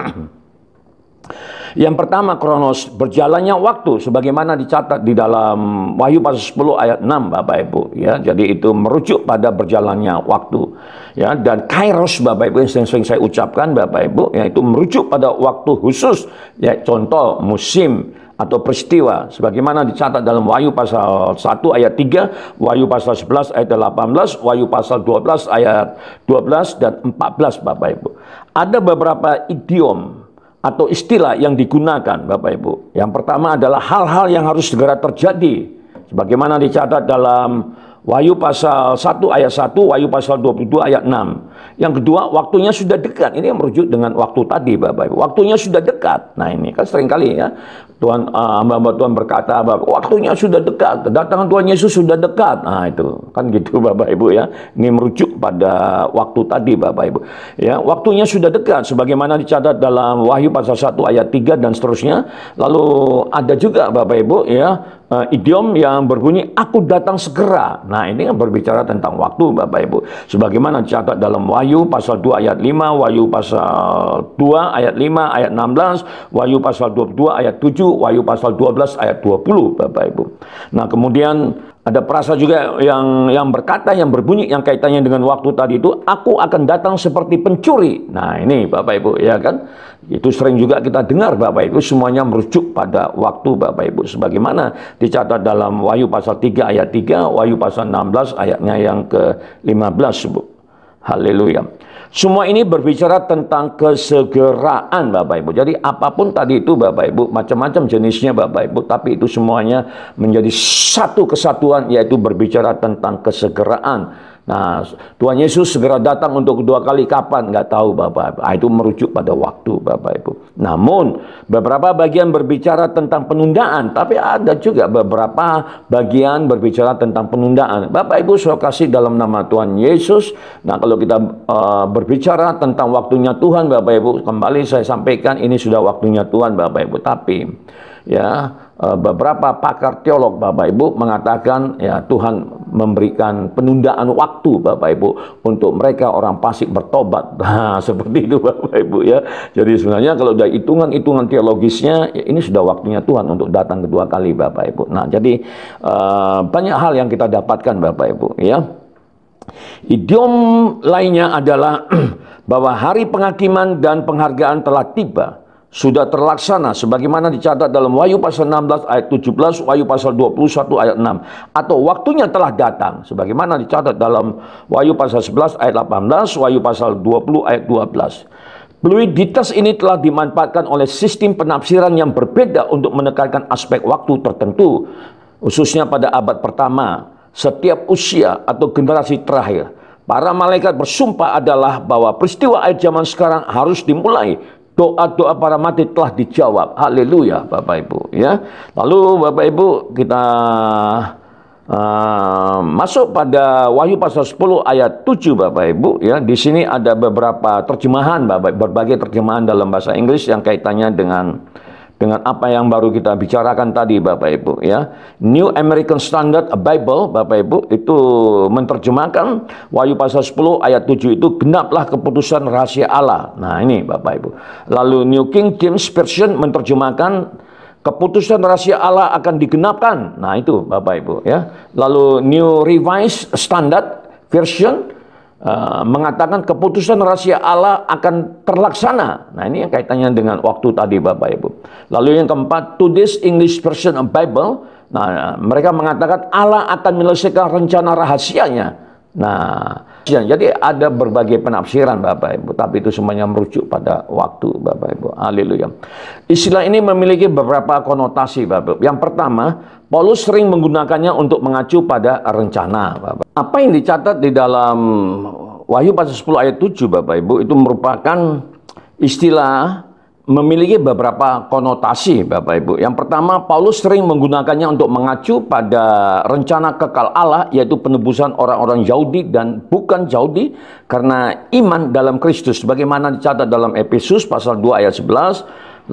Yang pertama kronos, berjalannya waktu sebagaimana dicatat di dalam Wahyu pasal sepuluh ayat enam Bapak Ibu ya. Jadi itu merujuk pada berjalannya waktu ya. Dan kairos Bapak Ibu yang sering-sering saya ucapkan Bapak Ibu yaitu merujuk pada waktu khusus ya, contoh musim atau peristiwa sebagaimana dicatat dalam Wahyu pasal satu ayat tiga, Wahyu pasal sebelas ayat delapan belas, Wahyu pasal dua belas ayat dua belas dan empat belas Bapak Ibu. Ada beberapa idiom atau istilah yang digunakan Bapak Ibu. Yang pertama adalah hal-hal yang harus segera terjadi. Sebagaimana dicatat dalam Wahyu pasal satu ayat satu, Wahyu pasal dua puluh dua ayat enam. Yang kedua, waktunya sudah dekat. Ini yang merujuk dengan waktu tadi Bapak Ibu. Waktunya sudah dekat. Nah, ini kan seringkali ya Tuhan hamba-hamba uh, Tuhan berkata Bapak, waktunya sudah dekat, kedatangan Tuhan Yesus sudah dekat. Nah, itu kan gitu Bapak Ibu ya. Ini merujuk pada waktu tadi Bapak Ibu. Ya, waktunya sudah dekat sebagaimana dicatat dalam Wahyu pasal satu ayat tiga dan seterusnya. Lalu ada juga Bapak Ibu ya uh, idiom yang berbunyi aku datang segera. Nah, ini kan berbicara tentang waktu Bapak Ibu. Sebagaimana dicatat dalam Wahyu pasal dua ayat lima, Wahyu pasal dua ayat lima, ayat enam belas, Wahyu pasal dua puluh dua ayat tujuh, Wahyu pasal dua belas ayat dua puluh Bapak Ibu. Nah, kemudian ada frasa juga yang yang berkata yang berbunyi yang kaitannya dengan waktu tadi itu aku akan datang seperti pencuri. Nah, ini Bapak Ibu ya kan. Itu sering juga kita dengar Bapak Ibu, semuanya merujuk pada waktu Bapak Ibu sebagaimana dicatat dalam Wahyu pasal tiga ayat tiga, Wahyu pasal enam belas ayatnya yang ke lima belas. Haleluya. Semua ini berbicara tentang kesegeraan Bapak Ibu. Jadi apapun tadi itu Bapak Ibu, macam-macam jenisnya Bapak Ibu, tapi itu semuanya menjadi satu kesatuan yaitu berbicara tentang kesegeraan. Nah, Tuhan Yesus segera datang untuk kedua kali kapan? Nggak tahu Bapak Ibu. Ah, itu merujuk pada waktu Bapak Ibu. Namun, beberapa bagian berbicara tentang penundaan, tapi ada juga beberapa bagian berbicara tentang penundaan. Bapak Ibu, saya kasih dalam nama Tuhan Yesus. Nah, kalau kita uh, berbicara tentang waktunya Tuhan Bapak Ibu, kembali saya sampaikan ini sudah waktunya Tuhan Bapak Ibu. Tapi, ya, uh, beberapa pakar teolog Bapak Ibu mengatakan, ya Tuhan memberikan penundaan waktu Bapak Ibu untuk mereka orang fasik bertobat. Nah, seperti itu Bapak Ibu ya. Jadi sebenarnya kalau dari hitungan-hitungan teologisnya ya ini sudah waktunya Tuhan untuk datang kedua kali Bapak Ibu. Nah, jadi uh, banyak hal yang kita dapatkan Bapak Ibu ya. Idiom lainnya adalah bahwa hari penghakiman dan penghargaan telah tiba, sudah terlaksana sebagaimana dicatat dalam Wahyu pasal enam belas ayat tujuh belas, Wahyu pasal dua puluh satu ayat enam, atau waktunya telah datang sebagaimana dicatat dalam Wahyu pasal sebelas ayat delapan belas, Wahyu pasal dua puluh ayat dua belas. Fluiditas ini telah dimanfaatkan oleh sistem penafsiran yang berbeda untuk menekankan aspek waktu tertentu, khususnya pada abad pertama. Setiap usia atau generasi terakhir, para malaikat bersumpah adalah bahwa peristiwa akhir zaman sekarang harus dimulai. Doa-doa para mati telah dijawab. Haleluya Bapak Ibu ya. Lalu Bapak Ibu kita uh, masuk pada Wahyu pasal sepuluh ayat tujuh Bapak Ibu ya. Di sini ada beberapa terjemahan Bapak, berbagai terjemahan dalam bahasa Inggris yang kaitannya dengan dengan apa yang baru kita bicarakan tadi Bapak Ibu ya. New American Standard Bible Bapak Ibu itu menerjemahkan Wahyu pasal sepuluh ayat tujuh itu genaplah keputusan rahasia Allah. Nah ini Bapak Ibu. Lalu New King James Version menerjemahkan keputusan rahasia Allah akan digenapkan. Nah itu Bapak Ibu ya. Lalu New Revised Standard Version Uh, mengatakan keputusan rahasia Allah akan terlaksana. Nah ini yang kaitannya dengan waktu tadi Bapak Ibu. Lalu yang keempat, Today's English Version of Bible. Nah mereka mengatakan Allah akan menyelesaikan rencana rahasianya. Nah jadi ada berbagai penafsiran Bapak Ibu, tapi itu semuanya merujuk pada waktu Bapak Ibu. Haleluya. Istilah ini memiliki beberapa konotasi Bapak Ibu. Yang pertama, Paulus sering menggunakannya untuk mengacu pada rencana Bapak. Apa yang dicatat di dalam Wahyu pasal sepuluh ayat tujuh Bapak Ibu itu merupakan istilah memiliki beberapa konotasi Bapak Ibu. Yang pertama, Paulus sering menggunakannya untuk mengacu pada rencana kekal Allah, yaitu penebusan orang-orang Yahudi dan bukan Yahudi karena iman dalam Kristus, sebagaimana dicatat dalam Efesus pasal dua ayat sebelas,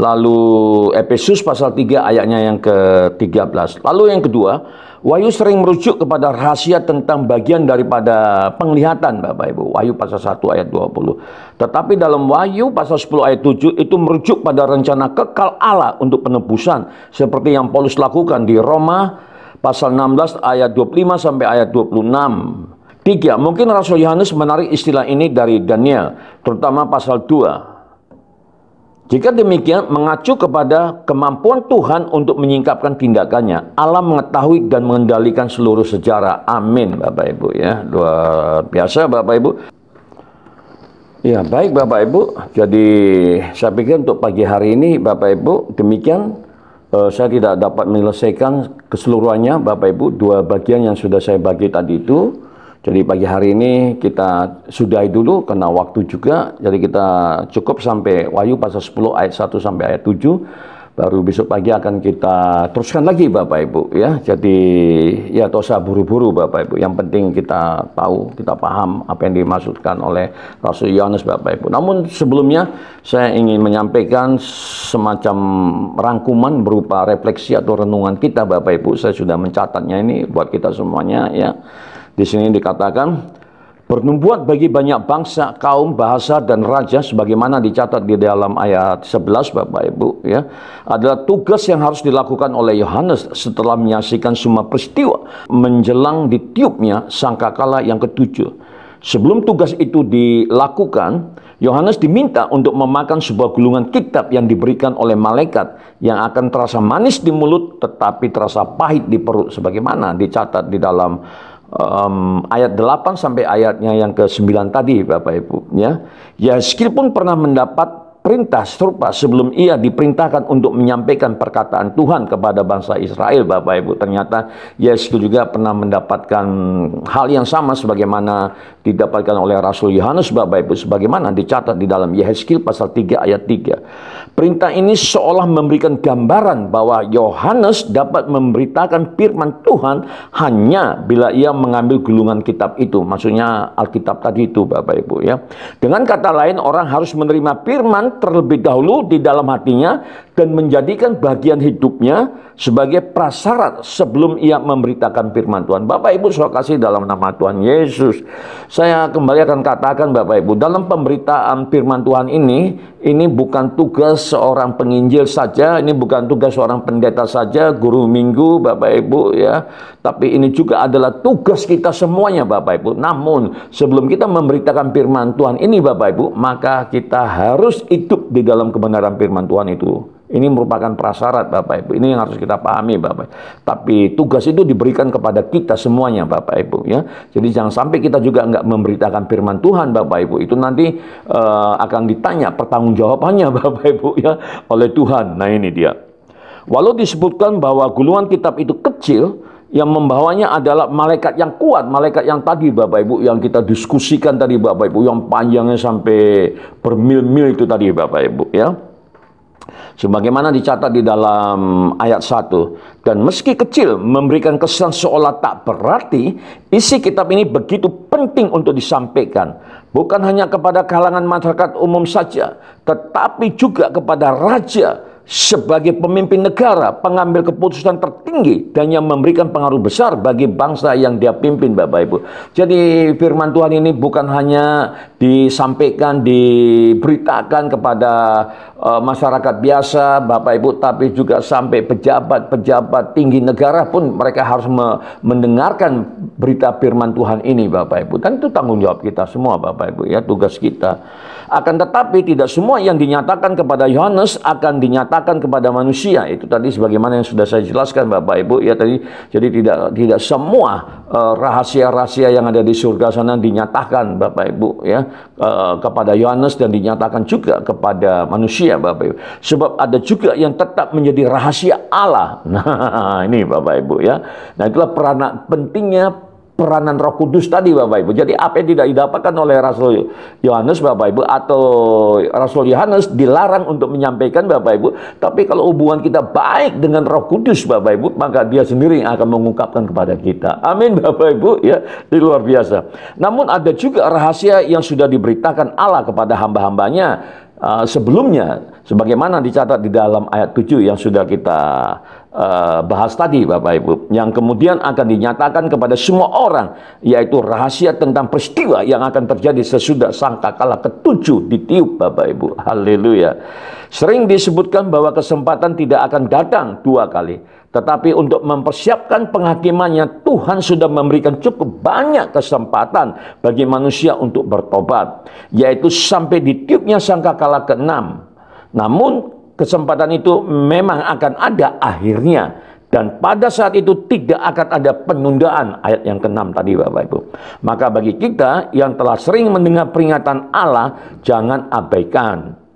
lalu Efesus pasal tiga ayatnya yang ke tiga belas. Lalu yang kedua, Wahyu sering merujuk kepada rahasia tentang bagian daripada penglihatan Bapak Ibu. Wahyu pasal satu ayat dua puluh. Tetapi dalam Wahyu pasal sepuluh ayat tujuh itu merujuk pada rencana kekal Allah untuk penebusan, seperti yang Paulus lakukan di Roma pasal enam belas ayat dua puluh lima sampai ayat dua puluh enam. Tiga, mungkin Rasul Yohanes menarik istilah ini dari Daniel, terutama pasal dua. Jika demikian, mengacu kepada kemampuan Tuhan untuk menyingkapkan tindakannya. Allah mengetahui dan mengendalikan seluruh sejarah. Amin Bapak Ibu ya. Luar biasa Bapak Ibu. Ya baik Bapak Ibu. Jadi saya pikir untuk pagi hari ini Bapak Ibu demikian. Uh, saya tidak dapat menyelesaikan keseluruhannya Bapak Ibu. Dua bagian yang sudah saya bagi tadi itu. Jadi pagi hari ini kita sudahi dulu karena waktu juga. Jadi kita cukup sampai Wahyu pasal sepuluh ayat satu sampai ayat tujuh. Baru besok pagi akan kita teruskan lagi Bapak Ibu ya. Jadi ya tak usah buru-buru Bapak Ibu. Yang penting kita tahu, kita paham apa yang dimaksudkan oleh Rasul Yohanes Bapak Ibu. Namun sebelumnya saya ingin menyampaikan semacam rangkuman berupa refleksi atau renungan kita Bapak Ibu. Saya sudah mencatatnya ini buat kita semuanya ya. Di sini dikatakan, bernubuat bagi banyak bangsa, kaum, bahasa, dan raja, sebagaimana dicatat di dalam ayat sebelas Bapak Ibu, ya, adalah tugas yang harus dilakukan oleh Yohanes setelah menyaksikan semua peristiwa menjelang ditiupnya sangkakala yang ketujuh. Sebelum tugas itu dilakukan, Yohanes diminta untuk memakan sebuah gulungan kitab yang diberikan oleh malaikat yang akan terasa manis di mulut tetapi terasa pahit di perut, sebagaimana dicatat di dalam Um, ayat delapan sampai ayatnya yang ke sembilan tadi Bapak Ibu ya. Yehezkiel pun pernah mendapat perintah serupa sebelum ia diperintahkan untuk menyampaikan perkataan Tuhan kepada bangsa Israel Bapak Ibu. Ternyata Yehezkiel juga pernah mendapatkan hal yang sama sebagaimana didapatkan oleh Rasul Yohanes Bapak Ibu, sebagaimana dicatat di dalam Yehezkiel pasal tiga ayat tiga. Perintah ini seolah memberikan gambaran bahwa Yohanes dapat memberitakan firman Tuhan hanya bila ia mengambil gulungan kitab itu. Maksudnya Alkitab tadi itu Bapak Ibu ya. Dengan kata lain, orang harus menerima firman terlebih dahulu di dalam hatinya dan menjadikan bagian hidupnya sebagai prasyarat sebelum ia memberitakan firman Tuhan. Bapak Ibu saudara kasih dalam nama Tuhan Yesus, saya kembali akan katakan Bapak Ibu, dalam pemberitaan firman Tuhan ini, ini bukan tugas seorang penginjil saja, ini bukan tugas seorang pendeta saja, guru minggu Bapak Ibu ya, tapi ini juga adalah tugas kita semuanya Bapak Ibu. Namun sebelum kita memberitakan firman Tuhan ini Bapak Ibu, maka kita harus hidup di dalam kebenaran firman Tuhan itu. Ini merupakan prasyarat Bapak Ibu. Ini yang harus kita pahami Bapak. Tapi tugas itu diberikan kepada kita semuanya Bapak Ibu ya. Jadi jangan sampai kita juga nggak memberitakan firman Tuhan Bapak Ibu. Itu nanti uh, akan ditanya pertanggungjawabannya Bapak Ibu ya oleh Tuhan. Nah ini dia. Walau disebutkan bahwa gulungan kitab itu kecil, yang membawanya adalah malaikat yang kuat, malaikat yang tadi Bapak Ibu, yang kita diskusikan tadi Bapak Ibu, yang panjangnya sampai bermil-mil itu tadi Bapak Ibu ya. Sebagaimana dicatat di dalam ayat satu, dan meski kecil memberikan kesan seolah tak berarti, isi kitab ini begitu penting untuk disampaikan, bukan hanya kepada kalangan masyarakat umum saja, tetapi juga kepada raja sebagai pemimpin negara, pengambil keputusan tertinggi, dan yang memberikan pengaruh besar bagi bangsa yang dia pimpin Bapak Ibu. Jadi firman Tuhan ini bukan hanya disampaikan, diberitakan kepada uh, masyarakat biasa Bapak Ibu, tapi juga sampai pejabat-pejabat tinggi negara pun mereka harus me mendengarkan berita firman Tuhan ini Bapak Ibu. Dan itu tanggung jawab kita semua Bapak Ibu ya, tugas kita. Akan tetapi tidak semua yang dinyatakan kepada Yohanes akan dinyatakan kepada manusia. Itu tadi sebagaimana yang sudah saya jelaskan Bapak Ibu ya tadi. Jadi tidak tidak semua rahasia-rahasia uh, yang ada di surga sana dinyatakan Bapak Ibu ya uh, kepada Yohanes, dan dinyatakan juga kepada manusia Bapak Ibu. Sebab ada juga yang tetap menjadi rahasia Allah. Nah, ini Bapak Ibu ya. Nah, itulah peranan pentingnya peranan Roh Kudus tadi Bapak Ibu. Jadi apa yang tidak didapatkan oleh Rasul Yohanes Bapak Ibu, atau Rasul Yohanes dilarang untuk menyampaikan Bapak Ibu, tapi kalau hubungan kita baik dengan Roh Kudus Bapak Ibu, maka dia sendiri yang akan mengungkapkan kepada kita. Amin Bapak Ibu ya, ini luar biasa. Namun ada juga rahasia yang sudah diberitakan Allah kepada hamba-hambanya Uh, sebelumnya, sebagaimana dicatat di dalam ayat tujuh yang sudah kita uh, bahas tadi Bapak Ibu, yang kemudian akan dinyatakan kepada semua orang, yaitu rahasia tentang peristiwa yang akan terjadi sesudah sangkakala ketujuh ditiup Bapak Ibu. Haleluya. Sering disebutkan bahwa kesempatan tidak akan datang dua kali, tetapi untuk mempersiapkan penghakimannya, Tuhan sudah memberikan cukup banyak kesempatan bagi manusia untuk bertobat, yaitu sampai ditiupnya sangkakala keenam. Namun kesempatan itu memang akan ada akhirnya, dan pada saat itu tidak akan ada penundaan, ayat yang keenam tadi Bapak Ibu. Maka bagi kita yang telah sering mendengar peringatan Allah, jangan abaikan.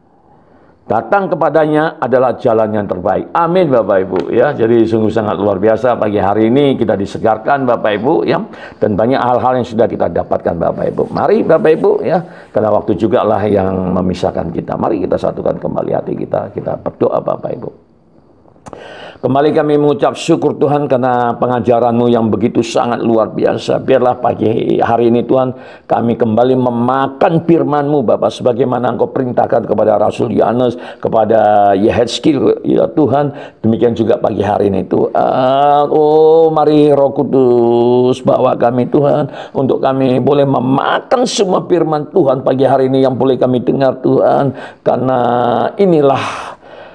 Datang kepadanya adalah jalan yang terbaik. Amin Bapak Ibu ya. Jadi sungguh sangat luar biasa pagi hari ini kita disegarkan Bapak Ibu ya, dan banyak hal-hal yang sudah kita dapatkan Bapak Ibu. Mari Bapak Ibu ya, karena waktu juga lah yang memisahkan kita. Mari kita satukan kembali hati kita, kita berdoa Bapak Ibu. Kembali kami mengucap syukur Tuhan karena pengajaran-Mu yang begitu sangat luar biasa. Biarlah pagi hari ini Tuhan, kami kembali memakan firman-Mu Bapak, sebagaimana Engkau perintahkan kepada Rasul Yohanes, kepada Yehezkiel ya Tuhan. Demikian juga pagi hari ini Tuhan. Oh mari Roh Kudus bawa kami Tuhan, untuk kami boleh memakan semua firman Tuhan pagi hari ini yang boleh kami dengar Tuhan. Karena inilah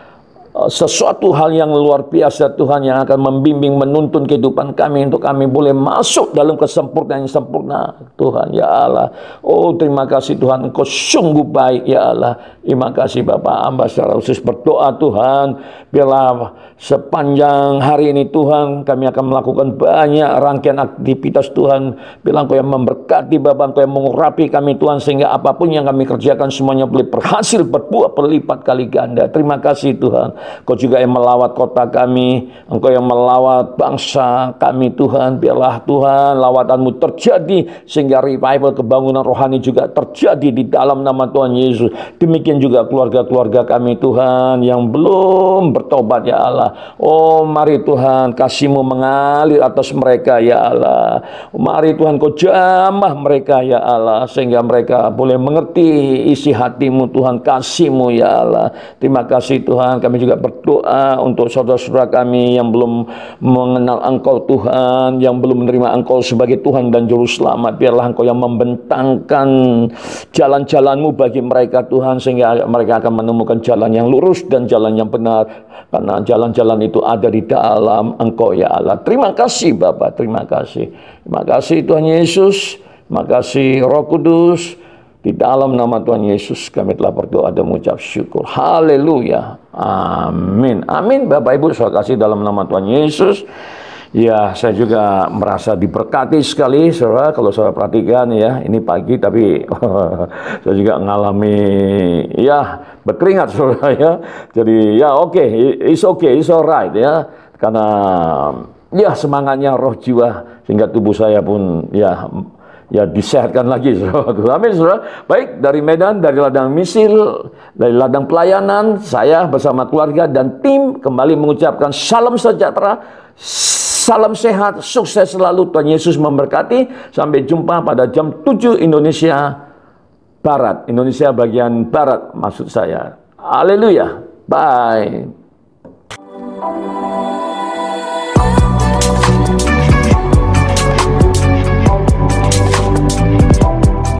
sesuatu hal yang luar biasa Tuhan, yang akan membimbing, menuntun kehidupan kami, untuk kami boleh masuk dalam kesempurnaan yang sempurna Tuhan ya Allah. Oh terima kasih Tuhan, Engkau sungguh baik ya Allah. Terima kasih Bapak, hamba secara khusus berdoa Tuhan, biarlah sepanjang hari ini Tuhan kami akan melakukan banyak rangkaian aktivitas Tuhan. Biarlah Engkau yang memberkati Bapak, Engkau yang mengurapi kami Tuhan, sehingga apapun yang kami kerjakan semuanya boleh berhasil berbuah berlipat kali ganda. Terima kasih Tuhan. Engkau juga yang melawat kota kami, Engkau yang melawat bangsa kami Tuhan. Biarlah Tuhan lawatan-Mu terjadi, sehingga revival kebangunan rohani juga terjadi di dalam nama Tuhan Yesus. Demikian juga keluarga-keluarga kami Tuhan yang belum bertobat ya Allah. Oh mari Tuhan, kasih-Mu mengalir atas mereka ya Allah. Mari Tuhan Kau jamah mereka ya Allah, sehingga mereka boleh mengerti isi hati-Mu Tuhan, kasih-Mu ya Allah. Terima kasih Tuhan, kami juga berdoa untuk saudara-saudara kami yang belum mengenal Engkau Tuhan, yang belum menerima Engkau sebagai Tuhan dan Juru Selamat. Biarlah Engkau yang membentangkan jalan-jalan-Mu bagi mereka Tuhan, sehingga mereka akan menemukan jalan yang lurus dan jalan yang benar, karena jalan-jalan itu ada di dalam Engkau ya Allah. Terima kasih Bapa, terima kasih. Terima kasih Tuhan Yesus, terima kasih Roh Kudus. Di dalam nama Tuhan Yesus kami telah berdoa dan mengucap syukur. Haleluya. Amin. Amin. Bapak Ibu saya kasih dalam nama Tuhan Yesus. Ya, saya juga merasa diberkati sekali, saudara. Kalau saudara perhatikan ya, ini pagi tapi saya juga mengalami ya berkeringat, saudara ya. Jadi ya oke, okay, it's okay, it's alright ya. Karena ya semangatnya roh jiwa sehingga tubuh saya pun ya ya disehatkan lagi, saudara. Amin, saudara. Baik, dari Medan, dari ladang misil, dari ladang pelayanan, saya bersama keluarga dan tim kembali mengucapkan salam sejahtera, salam sehat, sukses selalu. Tuhan Yesus memberkati. Sampai jumpa pada jam tujuh Indonesia Barat, Indonesia bagian Barat maksud saya. Haleluya. Bye.